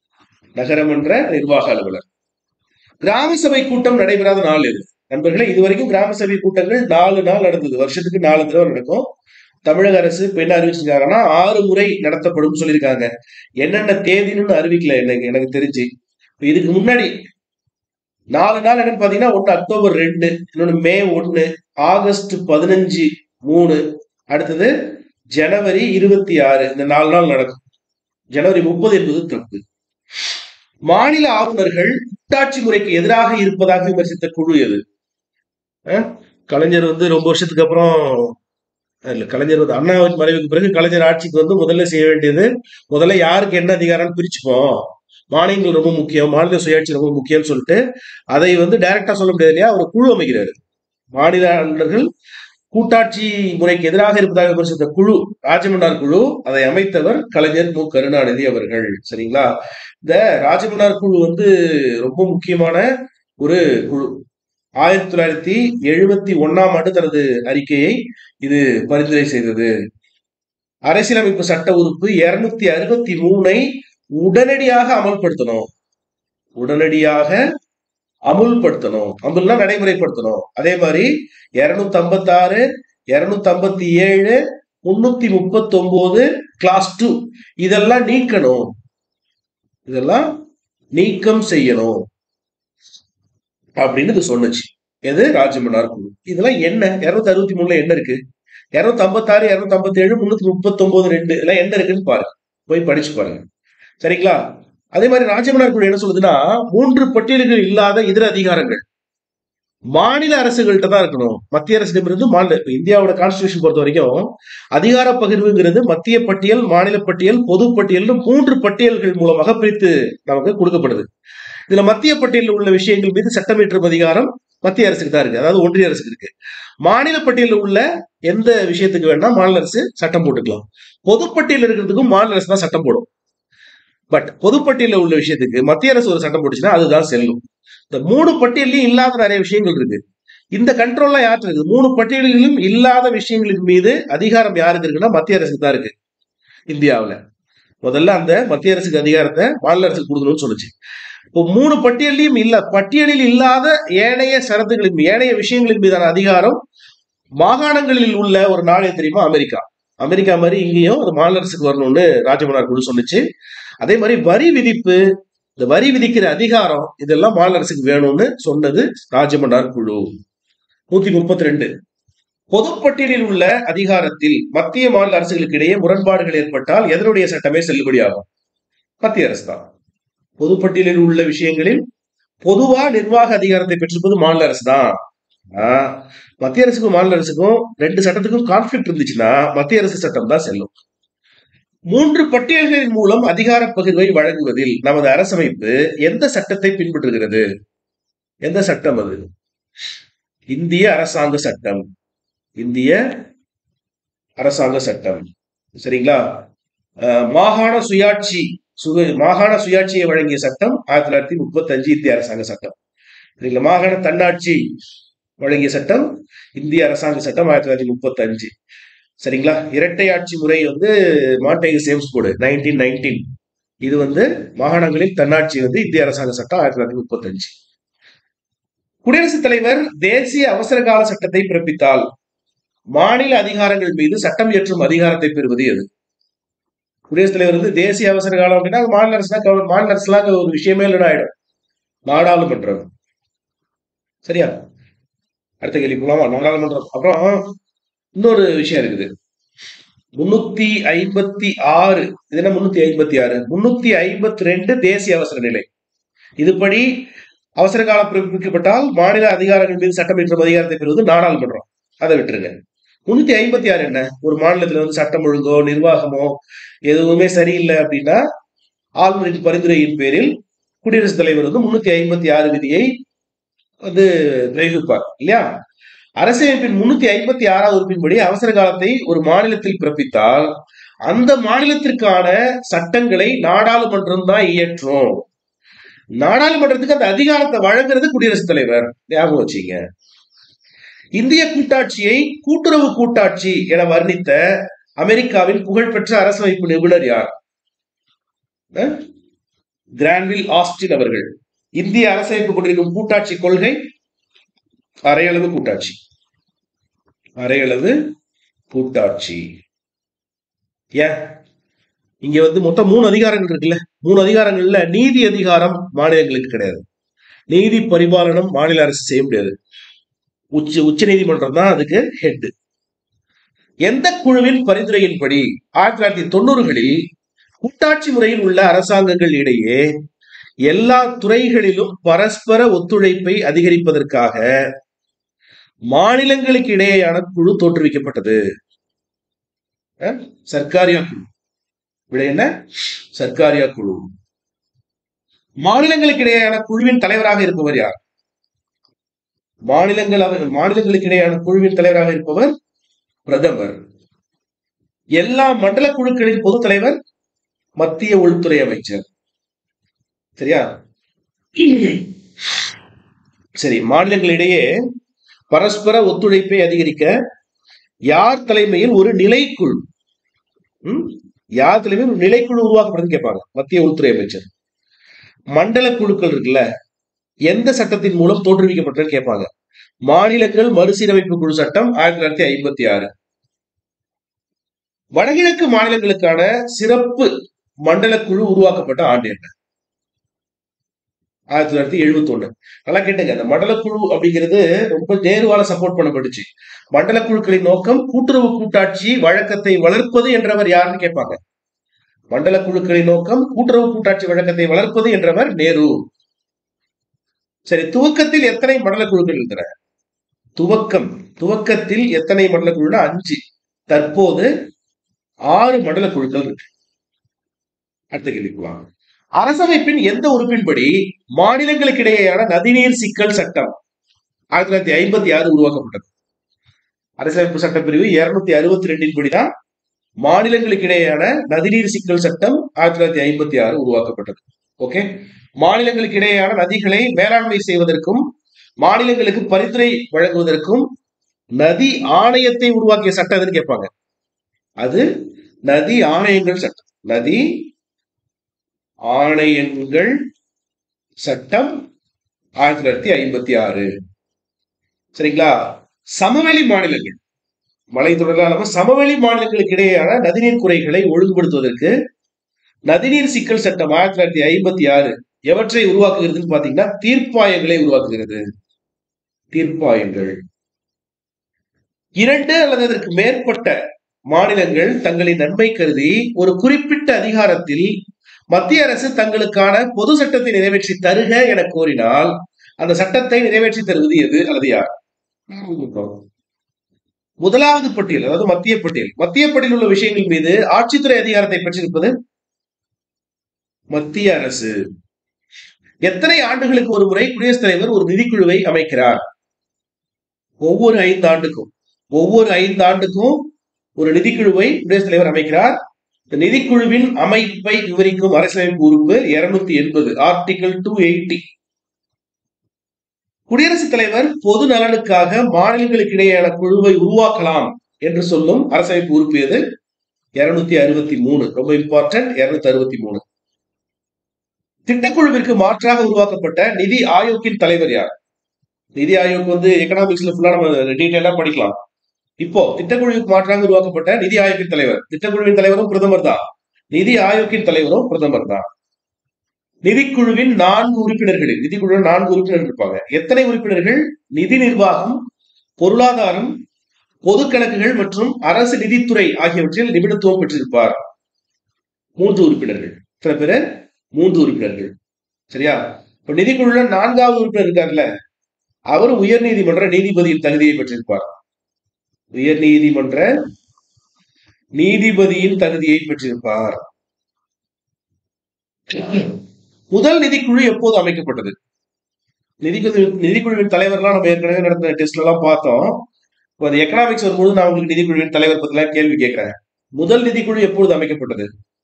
கிராம சபை கூட்டம் நடைபெறாத நாள் எது? நண்பர்களே, இதுவரைக்கும் கிராம சபை கூட்டங்கள் 4 நாள் நடந்தது. வருஷத்துக்கு 4 தடவை நடக்கும். தமிழக அரசு என்ன அறிவிச்சிருக்காங்கன்னா 6 முறை நடத்தப்படும் சொல்லியிருக்காங்க. என்னென்ன தேதின்னு அறிவிக்கல எனக்கு தெரிஞ்சு. இதுக்கு முன்னாடி 4 நாள் என்னன்னு பாத்தீங்கன்னா, ஒன்னு அக்டோபர் 2, இன்னொன்னு மே 1, ஆகஸ்ட் 15, 3, அடுத்தது ஜனவரி 26. இந்த 4 நாள் நடக்கும். ஜனவரி 30 என்பது தப்பு. மாநில ஆளுநர்கள் கூட்டாட்சி முறைக்கு எதிராக இருப்பதாக விமர்சித்த குழு எது? கலைஞர் ரொம்ப வருஷத்துக்கு அப்புறம் கலைஞர் அண்ணாவின் மறைவுக்கு பிறகு கலைஞர் ஆட்சிக்கு முதல்ல செய்ய வேண்டியது, முதல்ல யாருக்கு என்ன அதிகாரம் பிரிச்சுப்போம், மாநிலங்கள் ரொம்ப முக்கியம், மாநில சுயாட்சி ரொம்ப முக்கியம்னு சொல்லிட்டு அதை டைரக்டா சொல்ல முடியாது இல்லையா, ஒரு குழு அமைக்கிறாரு. மாநில ஆளுநர்கள் கூட்டாட்சி முறைக்கு எதிராக இருப்பதாக விமர்சித்த குழு ராஜமன்னார் குழு. அதை அமைத்தவர் கலைஞர் மு. கருணாநிதி அவர்கள். சரிங்களா? இந்த ராஜமன்னார் குழு ரொம்ப முக்கியமான ஒரு குழு. 1971ஆம் ஆண்டு தனது அறிக்கையை இது பரிந்துரை செய்தது. அரசியலமைப்பு சட்ட உறுப்பு 263 உடனடியாக அமுல்படுத்தணும், அமுல்னா நடைமுறைப்படுத்தணும். அதே மாதிரி 256, 257, 339 கிளாஸ் 2 இதெல்லாம் நீக்கணும், இதெல்லாம் நீக்கம் செய்யணும் அப்படின்னு இது சொன்னுச்சு. எது? ராஜமன்னார் குழு. இதெல்லாம் என்ன 263 என்ன இருக்கு? 256, 257, 339, 2 இதெல்லாம் என்ன இருக்குன்னு பாருங்க, போய் படிச்சு பாருங்க. சரிங்களா? அதே மாதிரி ராஜமன்னார் குழு என்ன சொல்லுதுன்னா, 3 பட்டியல்கள் இல்லாத இதர அதிகாரங்கள் மாநில அரசுகள்கிட்ட தான் இருக்கணும். மத்திய அரசிடமிருந்து மாநில, இந்தியாவோட கான்ஸ்டிடியூஷன் பொறுத்த வரைக்கும் அதிகார பகிர்வுங்கிறது மத்திய பட்டியல், மாநில பட்டியல், பொது பட்டியல் 3 பட்டியல்கள் மூலமாக பிரித்து நமக்கு கொடுக்கப்படுது. இதுல மத்திய பட்டியலில் உள்ள விஷயங்கள் மீது சட்டமியற்றும் அதிகாரம் மத்திய அரசுக்கு தான் இருக்கு, அதாவது ஒன்றிய அரசுக்கு இருக்கு. மாநில பட்டியலில் உள்ள எந்த விஷயத்துக்கு வேணா மாநில அரசு சட்டம் போட்டுக்கலாம். பொதுப்பட்டியல் இருக்கிறதுக்கும் மாநில அரசு தான் சட்டம் போடும். பட் பொதுப்பட்டியலில் உள்ள விஷயத்துக்கு மத்திய அரசு ஒரு சட்டம் போட்டுச்சுன்னா அதுதான் செல்லும். இந்த 3 பட்டியலையும் இல்லாத நிறைய விஷயங்கள் இருக்கு. இந்த கண்ட்ரோல்லாம் யாருக்கு இருக்கு? 3 பட்டியலிலும் இல்லாத விஷயங்களின் மீது அதிகாரம் யாருக்கு இருக்குன்னா மத்திய அரசுக்கு தான் இருக்கு. இந்தியாவில் முதல்ல அந்த மத்திய அரசுக்கு அதிகாரத்தை மாநில அரசுக்கு கொடுக்கணும்னு சொல்லுச்சு. இப்போ 3 பட்டியலையும் இல்ல, பட்டியலில் இல்லாத ஏனைய சரத்துகளின் ஏனைய விஷயங்களின் மீதான அதிகாரம் மாகாணங்களில் உள்ள ஒரு நாடே தெரியுமா? அமெரிக்கா. அமெரிக்கா மாதிரி இங்கேயும் ஒரு மாநில அரசுக்கு வரணும்னு ராஜமன்னார் குழு சொன்னிச்சு. அதே மாதிரி வரி விதிப்பு, இந்த வரி விதிக்கிற அதிகாரம் இதெல்லாம் மாநில அரசுக்கு வேணும்னு சொன்னது ராஜமன்னார் குழு. 132 பொதுப்பட்டியலில் உள்ள அதிகாரத்தில் மத்திய மாநில அரசுகளுக்கு இடையே முரண்பாடுகள் ஏற்பட்டால் எதனுடைய சட்டமே செல்லுபடியாகும்? மத்திய அரசு தான். பொதுப்பட்டியலில் உள்ள விஷயங்களில் பொதுவா நிர்வாக அதிகாரத்தை பெற்றிருப்பது மாநில அரசு தான். மத்திய அரசுக்கும் மாநில அரசுக்கும் 2 சட்டத்துக்கும் கான்ஃபிளிக்ட் இருந்துச்சுன்னா மத்திய அரசு சட்டம் தான் செல்லும். 3 பட்டியல்களின் மூலம் அதிகார பகிர்வை வழங்குவதில் நமது அரசமைப்பு எந்த சட்டத்தை பின்பற்றுகிறது? எந்த சட்டம் அது? இந்திய அரசாங்க சட்டம். இந்திய அரசாங்க சட்டம். சரிங்களா? மாகாண சுயாட்சி மாகாண சுயாட்சியை வழங்கிய சட்டம் 1935 இந்திய அரசாங்க சட்டம். சரிங்களா? மாகாண தன்னாட்சி வழங்கிய சட்டம் இந்திய அரசாங்க சட்டம் 1935. சரிங்களா? இரட்டை ஆட்சி முறை மாண்டேகு சேம்ஸ் கோடு 1919. இது மாகாணங்களில் தன்னாட்சி இந்திய அரசாங்க சட்டம் 1935. குடியரசுத் தலைவர் தேசிய அவசர கால சட்டத்தை பிறப்பித்தால் மாநில அதிகாரங்கள் மீது சட்டம் இயற்றும் அதிகாரத்தை பெறுவது எது? குடியரசுத் தலைவர் தேசிய அவசர காலம் அப்படின்னா மாநில அரசு தான். மாநில அரசுலாம் ஒரு விஷயமே இல்லைன்னு ஆயிடும். நாடாளுமன்றம். சரியா? அடுத்த கேள்வி போலாமா? நாடாளுமன்றம். அப்புறம் இன்னொரு விஷயம் இருக்குது. 356 இது என்ன 356 352 தேசிய அவசர நிலை. இதுபடி அவசர காலம் பிறப்பிக்கப்பட்டால் மாநில அதிகாரங்கள் மீது சட்டம் இயற்றும் அதிகாரத்தை பெறுவது நாடாளுமன்றம். அதை விட்டுருங்க. 356 என்ன? ஒரு மாநிலத்துல சட்டம் ஒழுங்கோ நிர்வாகமோ எதுவுமே சரியில்லை அப்படின்னா ஆளுநரின் பரிந்துரையின் பேரில் குடியரசுத் தலைவர் 356 விதியை பிரயோகிப்பார் இல்லையா? அரசியலமைப்பின் 356வது உறுப்பின்படி அவசர காலத்தை ஒரு மாநிலத்தில் பிறப்பித்தால் அந்த மாநிலத்திற்கான சட்டங்களை நாடாளுமன்றம் தான் இயற்றும். நாடாளுமன்றத்துக்கு அந்த அதிகாரத்தை வழங்குறது குடியரசுத் தலைவர். ஞாபகம் வச்சுங்க. இந்திய கூட்டாட்சியை கூட்டுறவு கூட்டாட்சி என வர்ணித்த அமெரிக்காவின் புகழ்பெற்ற அரசமைப்பு நிபுணர் யார்? கிரான்வில் ஆஸ்டின் அவர்கள். இந்திய அரசமைப்பு கொண்டிருக்கும் கூட்டாட்சி கொள்கை அரையளவு கூட்டாட்சி. அரையளவு கூட்டாட்சி. ஏன் இங்க மொத்தம் 3 அதிகாரங்கள் இருக்குல்ல? 3 அதிகாரங்கள்ல நீதி அதிகாரம் மாநிலங்களுக்கு கிடையாது. நீதி பரிபாலனம் மாநில அரசு செய்ய முடியாது. உச்ச நீதிமன்றம் தான் அதுக்கு ஹெட். எந்த குழுவின் பரிந்துரையின்படி 1990களில் கூட்டாட்சி முறையில் உள்ள அரசாங்கங்கள் இடையே எல்லா துறைகளிலும் பரஸ்பர ஒத்துழைப்பை அதிகரிப்பதற்காக மாநிலங்களுக்கு இடையேயான குழு தோற்றுவிக்கப்பட்டது? சர்க்காரியா குழு. விட என்ன? சர்க்காரியா குழு. மாநிலங்களுக்கு இடையேயான குழுவின் தலைவராக இருப்பவர் யார்? மாநிலங்களுக்கு இடையேயான குழுவின் தலைவராக இருப்பவர் பிரதமர். எல்லா மண்டல குழுக்களின் பொது தலைவர் மத்திய உள்துறை அமைச்சர். சரியா? சரி, மாநிலங்களிடையே பரஸ்பர ஒத்துழைப்பை அதிகரிக்க யார் தலைமையில் ஒரு நிலைக்குழு யார் தலைமையில் ஒரு நிலைக்குழு உருவாக்கப்படுதுன்னு கேட்பாங்க. மத்திய உள்துறை அமைச்சர். மண்டல குழுக்கள் இருக்குல்ல, எந்த சட்டத்தின் மூலம் தோற்றுவிக்கப்பட்டதுன்னு கேட்பாங்க. மாநிலங்கள் மறுசீரமைப்பு குழு சட்டம் 1956. வடகிழக்கு மாநிலங்களுக்கான சிறப்பு மண்டல குழு உருவாக்கப்பட்ட ஆண்டு என்ன? 1971. நல்லா கேட்டுங்க. அந்த மண்டல குழு அப்படிங்கிறது ரொம்ப நேருவால சப்போர்ட் பண்ணப்பட்டுச்சு. மண்டல குழுக்களின் நோக்கம் கூட்டுறவு கூட்டாட்சி வழக்கத்தை வளர்ப்பது என்றவர் யாருன்னு கேட்பாங்க. மண்டல குழுக்களின் நோக்கம் கூட்டுறவு கூட்டாட்சி வழக்கத்தை வளர்ப்பது என்றவர் நேரு. சரி, துவக்கத்தில் எத்தனை மண்டல குழுக்கள் இருந்தன? துவக்கத்தில் எத்தனை மண்டல குழுனா 5. தற்போது 6 மண்டல குழுக்கள் இருக்கு. அடுத்த கேள்விக்கு வாங்க. அரசமைப்பின் எந்த உறுப்பின்படி மாநிலங்களுக்கு இடையேயான நதிநீர் சிக்கல் சட்டம் 1956 உருவாக்கப்பட்டது. அரசியலமைப்பு சட்டப்பிரிவு 262 படிதான் மாநிலங்களுக்கு இடையேயான நதிநீர் சிக்கல் சட்டம் 1956 உருவாக்கப்பட்டது. ஓகே, மாநிலங்களுக்கு இடையேயான நதிகளை மேலாண்மை செய்வதற்கும் மாநிலங்களுக்கு பரிந்துரை வழங்குவதற்கும் நதி ஆணையத்தை உருவாக்கிய சட்டம் எதுன்னு கேட்பாங்க. அது நதி ஆணையங்கள் சட்டம். நதி ஆணையங்கள் சட்டம் 1956. சரிங்களா? சமவெளி மாநிலங்கள், மலைத்தொடர்களான சமவெளி மாநிலங்களுக்கு இடையேயான நதிநீர் குறைகளை ஒழுங்குபடுத்துவதற்கு நதிநீர் சிக்கல் சட்டம் 1956 எவற்றை உருவாக்குகிறதுன்னு பாத்தீங்கன்னா தீர்ப்பாயங்களை உருவாக்குகிறது. தீர்ப்பாயங்கள் 2 அல்லது அதற்கு மேற்பட்ட மாநிலங்கள் தங்களின் நன்மை கருதி ஒரு குறிப்பிட்ட அதிகாரத்தில் மத்திய அரசு தங்களுக்கான பொது சட்டத்தை நிறைவேற்றி தருக என கோரினால் அந்த சட்டத்தை நிறைவேற்றி தருவது எது அல்லது யார்? முதலாவது பட்டியல், அதாவது மத்திய பட்டியல். மத்திய பட்டியல் உள்ள விஷயங்கள் மீது ஆட்சித்துறை அதிகாரத்தை பெற்றிருப்பது மத்திய அரசு. எத்தனை ஆண்டுகளுக்கு ஒரு முறை குடியரசுத் தலைவர் ஒரு நிதிக்குழுவை அமைக்கிறார்? ஒவ்வொரு 5 ஆண்டுக்கும். ஒவ்வொரு 5 ஆண்டுக்கும் ஒரு நிதிக்குழுவை குடியரசுத் தலைவர் அமைக்கிறார். இந்த நிதிக்குழுவின் அமைப்பை விவரிக்கும் அரசியலமைப்பு உறுப்பு 280, ஆர்டிகல் 280. குடியரசுத் தலைவர் பொது நலனுக்காக மாநிலங்களுக்கு இடையேயான குழுவை உருவாக்கலாம் என்று சொல்லும் அரசமைப்பு உறுப்பு எது? 263. ரொம்ப இம்பார்ட்டன்ட். 263. திட்டக்குழுவிற்கு மாற்றாக உருவாக்கப்பட்ட நிதி ஆயோக்கின் தலைவர் யார்? நிதி ஆயோக் எக்கனாமிக்ஸ்ல ஃபுல்லா நம்ம டீடைலா படிக்கலாம். இப்போ திட்டக்குழுவுக்கு மாற்றாக உருவாக்கப்பட்ட நிதி ஆயோக்கின் தலைவர், திட்டக்குழுவின் தலைவரும் பிரதமர் தான், நிதி ஆயோக்கின் தலைவரும் பிரதமர் தான். நிதிக்குழுவின் 4 உறுப்பினர்கள், நிதிக்குழுவில் 4 உறுப்பினர்கள் இருப்பாங்க. எத்தனை உறுப்பினர்கள் நிதி நிர்வாகம், பொருளாதாரம், பொது கணக்குகள் மற்றும் அரசு நிதித்துறை ஆகியவற்றில் நிபுணத்துவம் பெற்றிருப்பார்? 3 உறுப்பினர்கள். சில பேரு 3 உறுப்பினர்கள். சரியா? இப்ப நிதிக்குழுல 4வது உறுப்பினர் இருக்காருல்ல, அவர் உயர் நீதிமன்ற நீதிபதியின் தகுதியை பெற்றிருப்பார். உயர் நீதிமன்ற நீதிபதியின் தகுதியை பெற்றிருப்பார். முதல் நிதிக்குழு எப்போது அமைக்கப்பட்டது? நிதிக்குழுவின் தலைவர்லாம் நம்ம ஏற்கனவே நடந்த டெஸ்ட்ல எல்லாம் பார்த்தோம். எக்கனாமிக்ஸ் வரும்போது நான் உங்களுக்கு நிதிக்குழுவின் தலைவர் பத்தி எல்லாம் கேள்வி கேட்கிறேன். முதல் நிதிக்குழு எப்பொழுது அமைக்கப்பட்டது?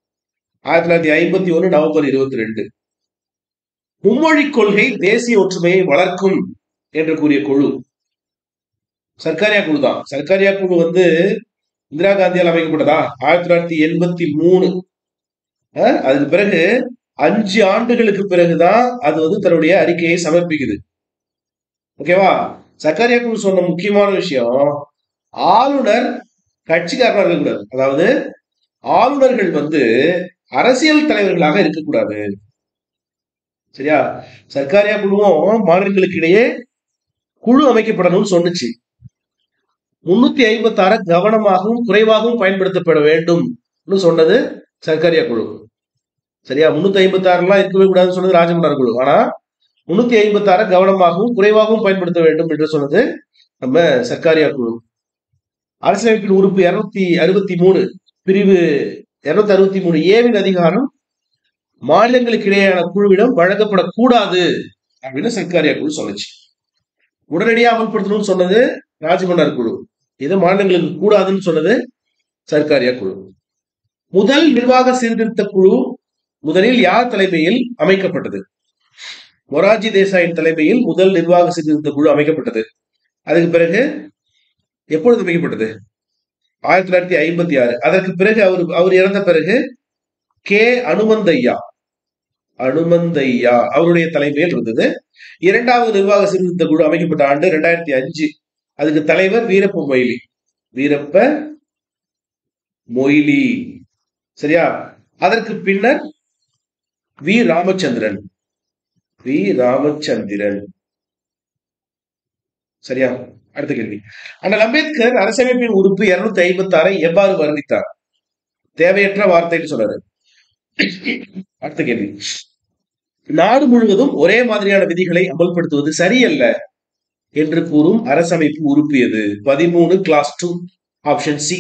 1951 நவம்பர் 22. மும்மொழி கொள்கை தேசிய ஒற்றுமையை வளர்க்கும் என்று கூறிய குழு சர்க்காரியா குழு தான். சர்க்காரியா குழு இந்திரா காந்தியால் அமைக்கப்பட்டதா? 1983. அதுக்கு பிறகு 5 ஆண்டுகளுக்கு பிறகுதான் அது தன்னுடைய அறிக்கையை சமர்ப்பிக்குது. ஓகேவா? சர்க்காரியா குழு சொன்ன முக்கியமான விஷயம், ஆளுநர் கட்சிக்காரனா இருக்கக்கூடாது. அதாவது ஆளுநர்கள் அரசியல் தலைவர்களாக இருக்கக்கூடாது. சரியா? சர்க்காரியா குழுவும் மாநிலங்களுக்கு இடையே குழு அமைக்கப்படணும்னு சொன்னுச்சு. 356 கவனமாகவும் குறைவாகவும் பயன்படுத்தப்பட வேண்டும் சொன்னது சர்க்காரியா குழு. சரியா? 356 இருக்கவே கூடாதுன்னு சொன்னது ராஜமன்னார் குழு. ஆனா 356 கவனமாகவும் குறைவாகவும் பயன்படுத்த வேண்டும் என்று சொன்னது நம்ம சர்க்காரியா குழு. அரசியலமைப்பின் உறுப்பு 263 பிரிவு 263 ஏவின் அதிகாரம் மாநிலங்களுக்கு இடையேயான குழுவிடம் வழங்கப்படக்கூடாது அப்படின்னு சர்க்காரியா குழு சொன்னுச்சு. உடனடியாக அமல்படுத்தணும்னு சொன்னது ராஜமன்னார் குழு. இது மாநிலங்களுக்கு கூடாதுன்னு சொன்னது சர்க்காரியா குழு. முதல் நிர்வாக சீர்திருத்த குழு முதலில் யார் தலைமையில் அமைக்கப்பட்டது? மொரார்ஜி தேசாயின் தலைமையில் முதல் நிர்வாக சீர்திருத்த குழு அமைக்கப்பட்டது. அதுக்கு பிறகு எப்பொழுது அமைக்கப்பட்டது? 1956. அதற்கு பிறகு அவர் இறந்த பிறகு கே அனுமந்தையா அவருடைய தலைமையில் இருந்தது. 2வது நிர்வாக சீர்திருத்த குழு அமைக்கப்பட்ட ஆண்டு 2005. அதுக்கு தலைவர் வீரப்ப மொய்லி. சரியா? அதற்கு பின்னர் வி ராமச்சந்திரன். சரியா? அடுத்த கேள்வி, அண்ணல் அம்பேத்கர் அரசியலமைப்பின் உறுப்பு 256 எவ்வாறு வர்ணித்தார்? தேவையற்ற வார்த்தைன்னு சொன்னாரு. அடுத்த கேள்வி, நாடு முழுவதும் ஒரே மாதிரியான விதிகளை அமல்படுத்துவது சரியல்ல என்று கூறும் அரசமைப்பு உறுப்பு எது? 13 கிளாஸ் 2 ஆப்ஷன் சி.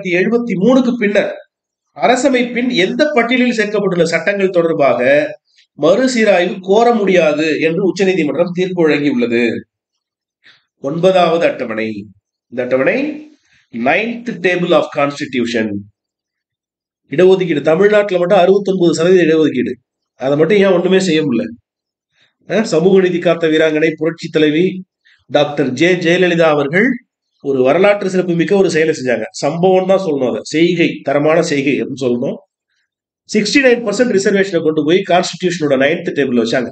24/4/1973 பின்னர் அரசமைப்பின் எந்த பட்டியலில் சேர்க்கப்பட்டுள்ள சட்டங்கள் தொடர்பாக மறுசீராய்வு கோர முடியாது என்று உச்சநீதிமன்றம் தீர்ப்பு வழங்கியுள்ளது. 9வது அட்டவணை. இந்த அட்டவணை 9th டேபிள் ஆஃப் கான்ஸ்டிடியூஷன். இடஒதுக்கீடு தமிழ்நாட்டில் மட்டும் 69% இடஒதுக்கீடு. அதை மட்டும் ஏன் ஒண்ணுமே செய்ய முடியல? சமூக நீதி காத்த வீராங்கனை புரட்சி தலைவி டாக்டர் ஜெயலலிதா அவர்கள் ஒரு வரலாற்று சிறப்பு மிக்க ஒரு செயலை செஞ்சாங்க. சம்பவம் தான் சொல்லணும், அதை செய்கை, தரமான செய்கை அப்படின்னு சொல்லணும். 69% ரிசர்வேஷனை கொண்டு போய் கான்ஸ்டிடியூஷனோட 9th டேபிள் வச்சாங்க.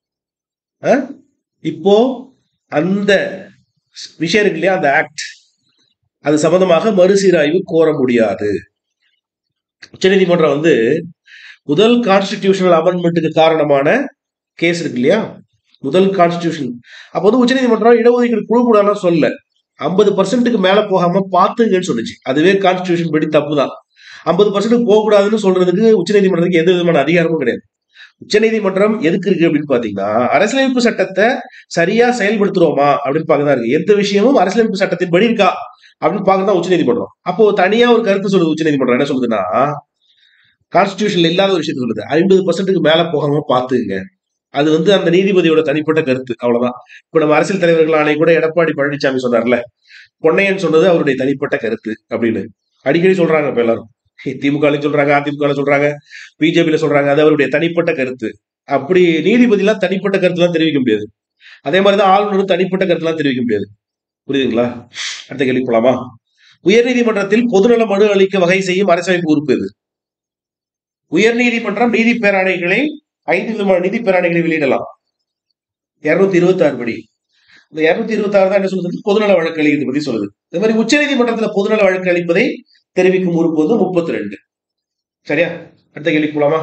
இப்போ அந்த விஷயம் இருக்கு இல்லையா, அந்த ஆக்ட், அது சம்பந்தமாக மறுசீராய்வு கோர முடியாது. உச்சநீதிமன்றம் முதல் கான்ஸ்டிடியூஷனல் அமெண்ட்மெண்ட்டுக்கு காரணமான கேஸ் இருக்கு இல்லையா, முதல் கான்ஸ்டிடியூஷன். அப்போ உச்சநீதிமன்றம் இடஒதுக்கீடு குழு கூட சொல்ல 50%க்கு மேல போகாம பாத்துங்கன்னு சொல்லுச்சு. அதுவே கான்ஸ்டிடியூஷன் படி தப்பு தான். 50% போகக்கூடாதுன்னு சொல்றதுக்கு உச்சநீதிமன்றத்துக்கு எந்த விதமான அதிகாரமும் கிடையாது. உச்சநீதிமன்றம் எதுக்கு இருக்கு அப்படின்னு பாத்தீங்கன்னா, அரசியலமைப்பு சட்டத்தை சரியா செயல்படுத்துறோமா அப்படின்னு பார்க்கதான் இருக்கு. எந்த விஷயமும் அரசியலமைப்பு சட்டத்தின் படி இருக்கா அப்படின்னு பார்க்கதான் உச்சநீதிமன்றம். அப்போ தனியா ஒரு கருத்து சொல்லுது உச்சநீதிமன்றம். என்ன சொல்லுதுன்னா, கான்ஸ்டிடியூஷன்ல இல்லாத ஒரு விஷயத்த சொல்லுது, 50%க்கு மேல போகாம பாத்துங்க. அது அந்த நீதிபதியோட தனிப்பட்ட கருத்து, அவ்வளவுதான். இப்ப நம்ம அரசியல் தலைவர்கள் ஆணை கூட எடப்பாடி பழனிசாமி சொன்னார்ல, பொன்னையன் சொன்னது அவருடைய தனிப்பட்ட கருத்து அப்படின்னு அடிக்கடி சொல்றாங்க. இப்ப எல்லாரும் திமுக சொல்றாங்க, அதிமுக சொல்றாங்க, பிஜேபியில சொல்றாங்க, அது அவருடைய தனிப்பட்ட கருத்து. அப்படி நீதிபதி எல்லாம் தனிப்பட்ட கருத்து எல்லாம் தெரிவிக்க முடியாது. அதே மாதிரிதான் ஆளுநரும் தனிப்பட்ட கருத்து எல்லாம் தெரிவிக்க முடியாது. புரியுதுங்களா? அடுத்த கேள்வி போலாமா? உயர்நீதிமன்றத்தில் பொதுநல மனு அளிக்க வகை செய்யும் அரசமைப்பு உறுப்பு எது? உயர்நீதிமன்றம் நீதி பேராணைகளை 5 விதமான நீதி பேராணைகளை வெளியிடலாம். 226 படி. இந்த 226 தான் என்ன சொல்லுது? பொதுநல வழக்கு அளிக்கிறது பத்தி சொல்லுது. இந்த மாதிரி உச்ச நீதிமன்றத்துல பொதுநல வழக்கு அளிப்பதை தெரிவிக்கும் உறுப்பு 32. சரியா? அடுத்த கேள்வி போலாமா?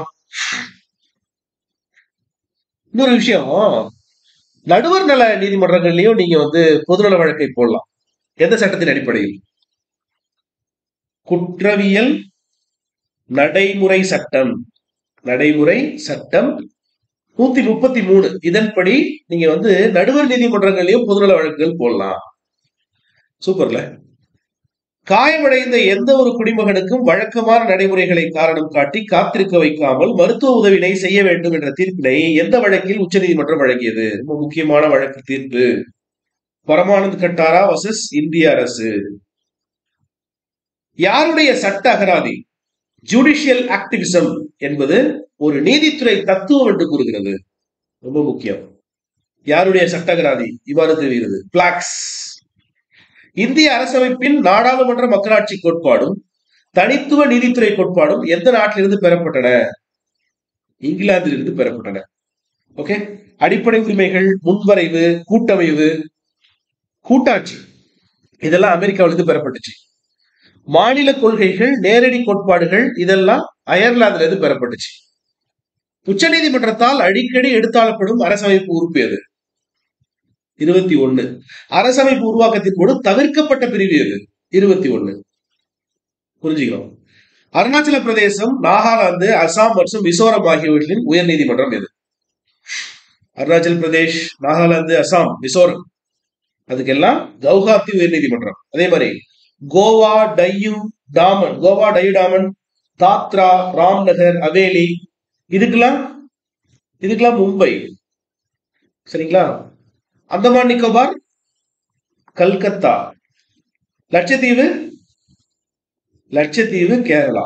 இன்னொரு விஷயம், நடுவர் நல நீதிமன்றங்கள்லயும் நீங்க பொதுநல வழக்கை போடலாம். எந்த சட்டத்தின் அடிப்படையில்? குற்றவியல் நடைமுறை சட்டம், நடைமுறை சட்டம் 133 இதன்படி நீங்க நடுவர் நீதிமன்றங்களையும் பொதுநல வழக்குகள் போடலாம். சூப்பர்ல. காயமடைந்த எந்த ஒரு குடிமகனுக்கும் வழக்கமான நடைமுறைகளை காரணம் காட்டி காத்திருக்க வைக்காமல் மருத்துவ உதவினை செய்ய வேண்டும் என்ற தீர்ப்பினை எந்த வழக்கில் உச்சநீதிமன்றம் வழங்கியது? ரொம்ப முக்கியமான வழக்கு தீர்ப்பு. பரமானந்த் கட்டாரா வர்சஸ் இந்திய அரசு. யாருடைய சட்ட அகராதி ஜுடிஷியல் ஆக்டிவிசம் என்பது ஒரு நீதித்துறை தத்துவம் என்று கூறுகிறது. ரொம்ப முக்கியம். யாருடைய சட்ட அகராதி இவ்வாறு தெரிகிறது? பிளாக்ஸ். இந்திய அரசமைப்பின் நாடாளுமன்ற மக்களாட்சி கோட்பாடும் தனித்துவ நீதித்துறை கோட்பாடும் எந்த நாட்டிலிருந்து பெறப்பட்டன? இங்கிலாந்திலிருந்து பெறப்பட்டன. ஓகே. அடிப்படை உரிமைகள், முன்வரைவு, கூட்டமைவு, கூட்டாட்சி இதெல்லாம் அமெரிக்காவிலிருந்து பெறப்பட்டுச்சு. மாநில கொள்கைகள், நேரடி கோட்பாடுகள் இதெல்லாம் அயர்லாந்துல இருந்து பெறப்பட்டுச்சு. உச்ச நீதிமன்றத்தால் அடிக்கடி எடுத்தாளப்படும் அரசமைப்பு உறுப்பு எது? 21. அரசமைப்பு உருவாக்கத்தின் போது தவிர்க்கப்பட்ட பிரிவு எது? 21. புரிஞ்சுக்கிறோம். அருணாச்சல பிரதேசம், நாகாலாந்து, அசாம் மற்றும் மிசோரம் ஆகியவற்றின் உயர் நீதிமன்றம் எது? அருணாச்சல் பிரதேஷ், நாகாலாந்து, அசாம், மிசோரம், அதுக்கெல்லாம் கவுஹாத்தி உயர் நீதிமன்றம். அதே மாதிரி கோவா, டையூ டாமன், தாத்ரா, ராம்நகர், அவேலி இதுக்கெல்லாம் மும்பை. சரிங்களா? அந்தமான் நிக்கோபார் கல்கத்தா. லட்சத்தீவு கேரளா.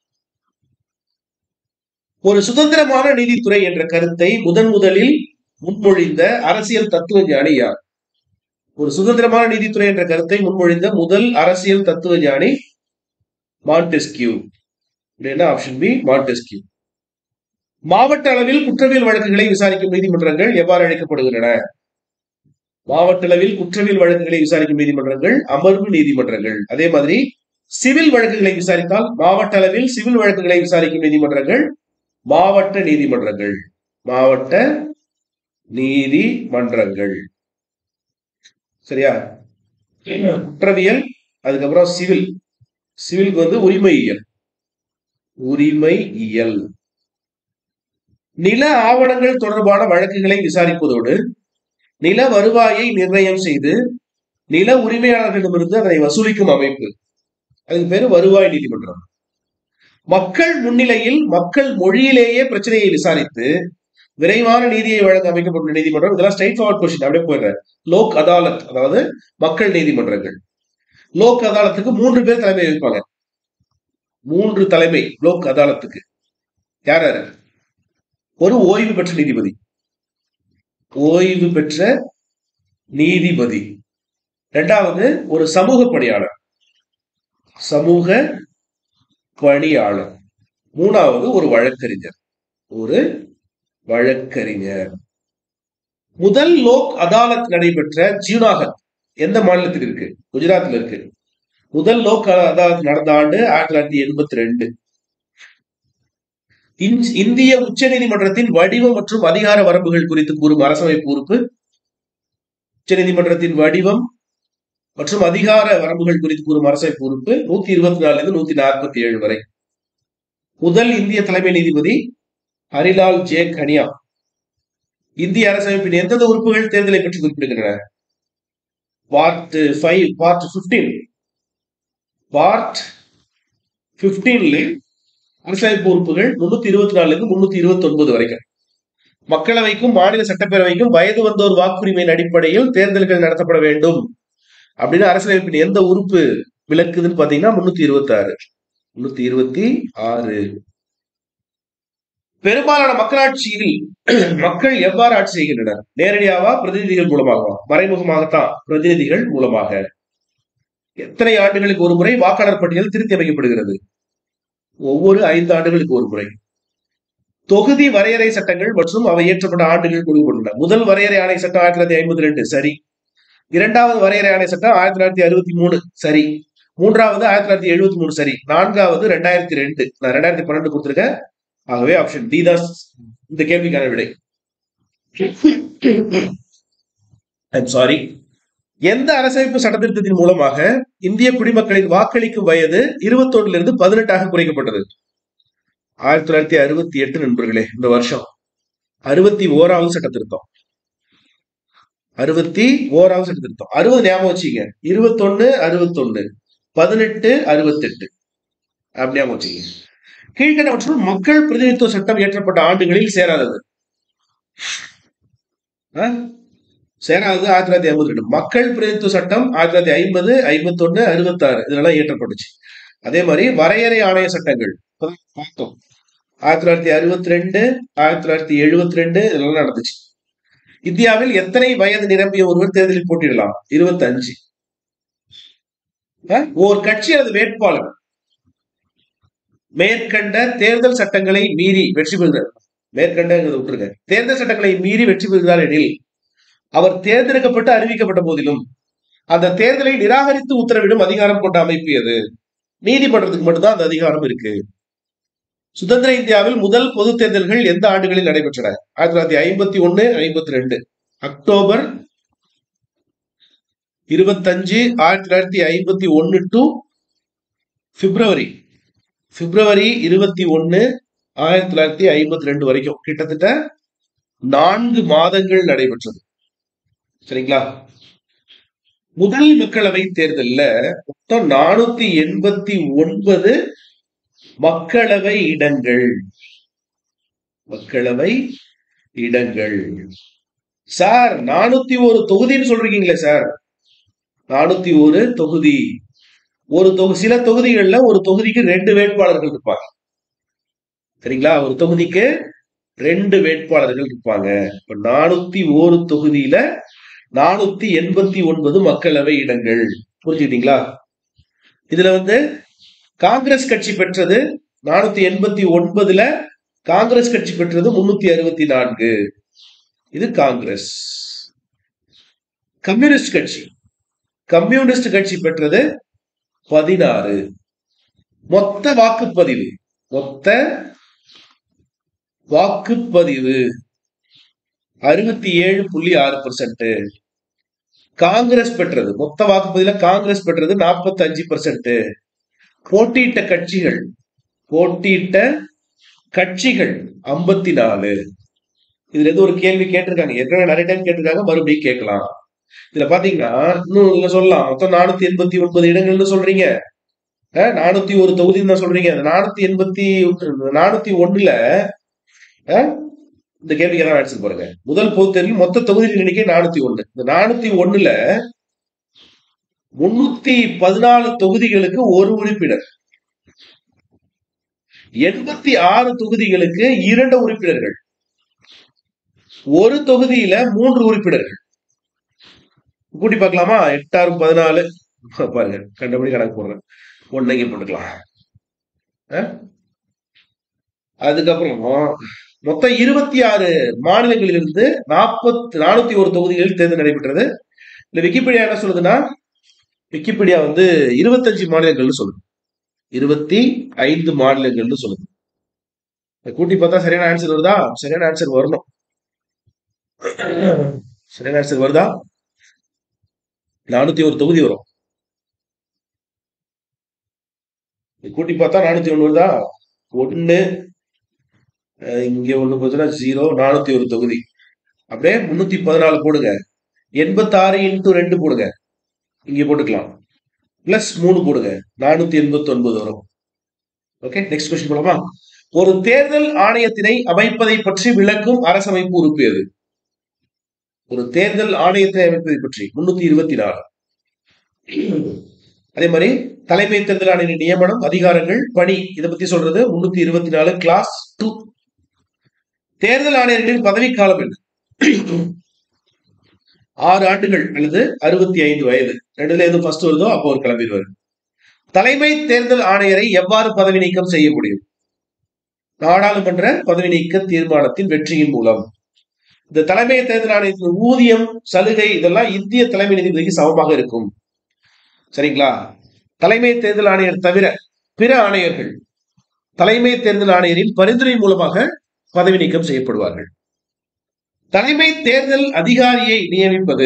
ஒரு சுதந்திரமான நீதித்துறை என்ற கருத்தை முதலில் முன்மொழிந்த அரசியல் தத்துவ ஞானி யார்? ஒரு சுதந்திரமான நீதித்துறை என்ற கருத்தை முன்மொழிந்த முதல் அரசியல் தத்துவ ஞானி மாண்டெஸ்கியூ. Option B, Montesquieu. மாவட்ட அளவில் குற்றவியல் வழக்குகளை விசாரிக்கும் நீதிமன்றங்கள் எவ்வாறு அழைக்கப்படுகின்றன? மாவட்ட அளவில் குற்றவியல் வழக்குகளை விசாரிக்கும் நீதிமன்றங்கள் அமர்வு நீதிமன்றங்கள். அதே மாதிரி சிவில் வழக்குகளை விசாரித்தால் மாவட்ட அளவில் சிவில் வழக்குகளை விசாரிக்கும் நீதிமன்றங்கள் மாவட்ட நீதிமன்றங்கள். சரியா? குற்றவியல், அதுக்கப்புறம் சிவிலுக்கு உரிமையியல். நில ஆவணங்கள் தொடர்பான வழக்குகளை விசாரிப்பதோடு நில வருவாயை நிர்ணயம் செய்து நில உரிமையாளர்களிடமிருந்து அதனை வசூலிக்கும் அமைப்பு, அதுக்கு பேரு வருவாய் நீதிமன்றம். மக்கள் முன்னிலையில் மக்கள் மொழியிலேயே பிரச்சனையை விசாரித்து விரைவான நீதியை வழங்க அமைக்கப்பட்ட நீதிமன்றம். இதெல்லாம் ஸ்ட்ரைட் ஃபார்வர்ட் கொஸ்டின், அப்படியே போயிடுறேன். லோக் அதாலத், அதாவது மக்கள் நீதிமன்றங்கள். லோக் அதாலத்துக்கு 3 பேர் தலைமை வைப்பாங்க. 3 தலைமை லோக் அதாலத்துக்கு. யார் யாரு? ஒரு ஓய்வு பெற்ற நீதிபதி, ஓய்வு பெற்ற நீதிபதி. இரண்டாவது ஒரு சமூக பணியாளர், சமூக பணியாளர். மூணாவது ஒரு வழக்கறிஞர், ஒரு வழக்கறிஞர். முதல் லோக் அதாலத் நடைபெற்ற ஜூனாகத் எந்த மாநிலத்தில் இருக்கு? குஜராத்தில் இருக்கு. முதல் லோக் அதாலத் நடந்த ஆண்டு 1982. இந்திய உச்ச நீதிமன்றத்தின் வடிவம் மற்றும் அதிகார வரம்புகள் குறித்து கூறும் அரசமைப்பு உறுப்பு. உச்ச நீதிமன்றத்தின் வடிவம் மற்றும் அதிகார வரம்புகள் குறித்து கூறும் அரசமைப்பு உறுப்பு 124 147 வரை. முதல் இந்திய தலைமை நீதிபதி ஹரிலால் ஜே கனியா. இந்திய அரசமைப்பின் எந்தெந்த உறுப்புகள் தேர்தலை பற்றி குறிப்பிடுகின்றன? Part 5, part 15. பார்ட் 15 அரசமைப்பு உறுப்புகள் 324 329 வரைக்கும். மக்களவைக்கும் மாநில சட்டப்பேரவைக்கும் வயது வந்தோர் வாக்குரிமையின் அடிப்படையில் தேர்தல்கள் நடத்தப்பட வேண்டும் அப்படின்னு அரசியலமைப்பின் எந்த உறுப்பு விளக்குதுன்னு பாத்தீங்கன்னா 326. 326. பெரும்பாலான மக்களாட்சியில் மக்கள் எவ்வாறு ஆட்சி செய்கின்றனர்? நேரடியாவா, பிரதிநிதிகள் மூலமாகவா? மறைமுகமாகத்தான், பிரதிநிதிகள் மூலமாக. எத்தனை ஆண்டுகளுக்கு ஒரு முறை வாக்காளர் பட்டியல் திருத்தி அமைக்கப்படுகிறது? ஒவ்வொரு 5 ஆண்டுகளுக்கு ஒரு முறை. தொகுதி வரையறை சட்டங்கள் மற்றும் அவை இயற்றப்பட்ட ஆண்டுகள் கொடுக்கப்பட்டுள்ளன. முதல் வரையறை ஆணை சட்டம் 1952, சரி. இரண்டாவது வரையறை ஆணை சட்டம் 1963, சரி. மூன்றாவது 1973, சரி. நான்காவது 2002. நான் 2012 கொடுத்திருக்கேன். ஆகவே ஆப்ஷன் டி தான் இந்த கேள்விக்கான விடை. சாரி. எந்த அரசமைப்பு சட்டத்திட்டத்தின் மூலமாக இந்திய குடிமக்களின் வாக்களிக்கும் வயது 21 18 குறைக்கப்பட்டது? 1968 நண்பர்களே, இந்த வருஷம் 61வது சட்ட திருத்தம். 61வது சட்ட திருத்தம். 60 ஞாபகம் வச்சுங்க. 21 61 18 68 அப்படி ஞாபகம் வச்சுங்க. கீழ்கண்டவற்றுள் மக்கள் பிரதிநிதித்துவ சட்டம் இயற்றப்பட்ட ஆண்டுகளில் சேராதது. சேராதது 1952. மக்கள் பிரதிநிதித்துவ சட்டம் 1950, 51, 66 இதெல்லாம் இயற்றப்பட்டுச்சு. அதே மாதிரி வரையறை ஆணைய சட்டங்கள் பார்த்தோம் 1962, 1972 இதெல்லாம் நடந்துச்சு. இந்தியாவில் எத்தனை வயது நிரம்பிய ஒருவர் தேர்தலில் போட்டியிடலாம்? 25. ஒரு கட்சி அது வேட்பாளர் மேற்கண்ட தேர்தல் சட்டங்களை மீறி வெற்றி பெறுகிறார். மேற்கண்ட விட்டுருங்க. தேர்தல் சட்டங்களை மீறி வெற்றி பெறுகிறார் எனில் அவர் தேர்ந்தெடுக்கப்பட்டு அறிவிக்கப்பட்ட போதிலும் அந்த தேர்தலை நிராகரித்து உத்தரவிடும் அதிகாரம் கொண்ட அமைப்பு எது? நீதிமன்றத்துக்கு மட்டும்தான் அந்த அதிகாரம் இருக்கு. சுதந்திர இந்தியாவில் முதல் பொது தேர்தல்கள் எந்த ஆண்டுகளில் நடைபெற்றன? 1951, 52. அக்டோபர் 25, 1951 டு பிப்ரவரி 21, 1952 வரைக்கும் கிட்டத்தட்ட 4 மாதங்கள் நடைபெற்றது. சரிங்களா? முதல் மக்களவை தேர்தலில் மொத்தம் 489 மக்களவை இடங்கள். மக்களவை இடங்கள். சார் 401 தொகுதின்னு சொல்றீங்களே சார். 401 தொகுதி. சில தொகுதிகள்ல ஒரு தொகுதிக்கு 2 வேட்பாளர்கள் இருப்பாங்க. சரிங்களா? ஒரு தொகுதிக்கு 2 வேட்பாளர்கள் இருப்பாங்க. 401 தொகுதியில 489 மக்களவை இடங்கள். புரிஞ்சுக்கிட்டீங்களா? இதுல காங்கிரஸ் கட்சி பெற்றது 489ல காங்கிரஸ் கட்சி பெற்றது 364. இது காங்கிரஸ். கம்யூனிஸ்ட் கட்சி பெற்றது 16. மொத்த வாக்குப்பதிவு 67.6%. காங்கிரஸ் பெற்றது, மொத்த வாக்குப்பதிவுல காங்கிரஸ் பெற்றது 45%. போட்டியிட்ட கட்சிகள் 54. இதுல இருந்து ஒரு கேள்வி கேட்டிருக்காங்க, ஏற்கனவே நிறைய டைம் கேட்டிருக்காங்க, மறுபடியும் கேட்கலாம். இதுல பாத்தீங்கன்னா இன்னும் நீங்க சொல்லலாம், மொத்தம் 489 இடங்கள்னு சொல்றீங்க, 401 தொகுதின்னு தான் சொல்றீங்க. 401ல இந்த கேள்விக்கு ஆன்சர் பாருங்க. முதல் பொதுத் தேர்வில் மொத்த தொகுதிகளின் எண்ணிக்கை 401. இந்த 401ல 314 தொகுதிகளுக்கு ஒரு உறுப்பினர், 86 தொகுதிகளுக்கு 2 உறுப்பினர்கள், ஒரு தொகுதியில 3 உறுப்பினர்கள். கூட்டி பார்க்கலாமா? 8 6 14. பாருங்க, கண்டபடி கணக்கு போடுறேன். ஒன்னு இங்க போட்டுக்கலாம். அதுக்கப்புறம் மொத்தம் 26 மாநிலங்களிலிருந்து 401 தொகுதிகளில் தேர்தல் நடைபெற்றது. இல்ல விக்கிபீடியா என்ன சொல்லுதுன்னா, விக்கிபீடியா 25 மாநிலங்கள்னு சொல்லுது. 25 மாநிலங்கள்னு சொல்லுது. கூட்டி பார்த்தா சரியான ஆன்சர் வருதா? சரியான ஆன்சர் வரணும். சரியான ஆன்சர் வருதா? 401 தொகுதி வரும். கூட்டி பார்த்தா 401 வருதா? 1 இங்க 1 பார்த்தா 0, 401 தொகுதி. அப்படியே 314 போடுங்க. 86 × 2 போடுங்க. இங்க போட்டுக்கலாம். பிளஸ் 3 போடுங்க. 489 வரும். ஓகே, நெக்ஸ்ட் கொஸ்டின் போலாமா? ஒரு தேர்தல் ஆணையத்தினை அமைப்பதை பற்றி விளக்கும் அரசமைப்பு உறுப்பு எது? ஒரு தேர்தல் ஆணையத்தை அமைப்பதை பற்றி 324. அதே மாதிரி தலைமை தேர்தல் ஆணையரின் நியமனம், அதிகாரங்கள், பணி, இதை பத்தி சொல்றது 324 கிளாஸ் 2. தேர்தல் ஆணையர்களின் பதவிக்காலம் என்ன? 6 ஆண்டுகள் அல்லது 65 வயது. ரெண்டுல எது ஃபர்ஸ்ட் வருதோ அப்போ ஒரு கிளம்பிடுவார். தலைமை தேர்தல் ஆணையரை எவ்வாறு பதவி நீக்கம் செய்ய முடியும்? நாடாளுமன்ற பதவி நீக்க தீர்மானத்தின் வெற்றியின் மூலம். இந்த தலைமை தேர்தல் ஆணையத்தின் ஊதியம், சலுகை இதெல்லாம் இந்திய தலைமை நீதிபதிக்கு சமமாக இருக்கும். சரிங்களா? தலைமை தேர்தல் ஆணையர் தவிர பிற ஆணையர்கள் தலைமை தேர்தல் ஆணையரின் பரிந்துரை மூலமாக பதவி நீக்கம் செய்யப்படுவார்கள். தலைமை தேர்தல் அதிகாரியை நியமிப்பது,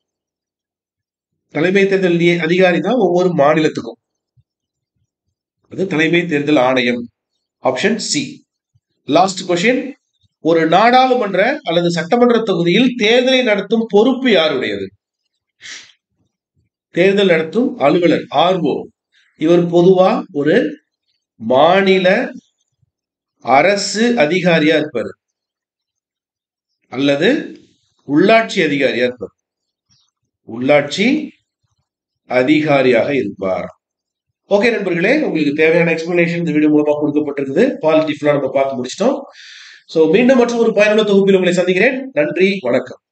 தலைமை தேர்தல் அதிகாரி தான் ஒவ்வொரு மாநிலத்துக்கும். அது தலைமை தேர்தல் ஆணையம். Option C. Last question. ஒரு நாடாளுமன்ற அல்லது சட்டமன்ற தொகுதியில் தேர்தலை நடத்தும் பொறுப்பு யாருடையது? தேர்தல் நடத்தும் அலுவலர், ஆர்ஓ. இவர் பொதுவா ஒரு மாநில அரசு அதிகாரியா இருப்பார் அல்லது உள்ளாட்சி அதிகாரியா இருப்பார். உள்ளாட்சி அதிகாரியாக இருப்பார். ஓகே நண்பர்களே, உங்களுக்கு தேவையான எக்ஸ்பிளனேஷன் இந்த வீடியோ மூலமா கொடுக்கப்பட்டிருக்குது. பாலிட்டி ஃபுல்லா நம்ம பார்த்து முடிச்சிட்டோம். சோ மீண்டும் மற்றும் ஒரு பயனுள்ள தொகுப்பில் உங்களை சந்திக்கிறேன். நன்றி, வணக்கம்.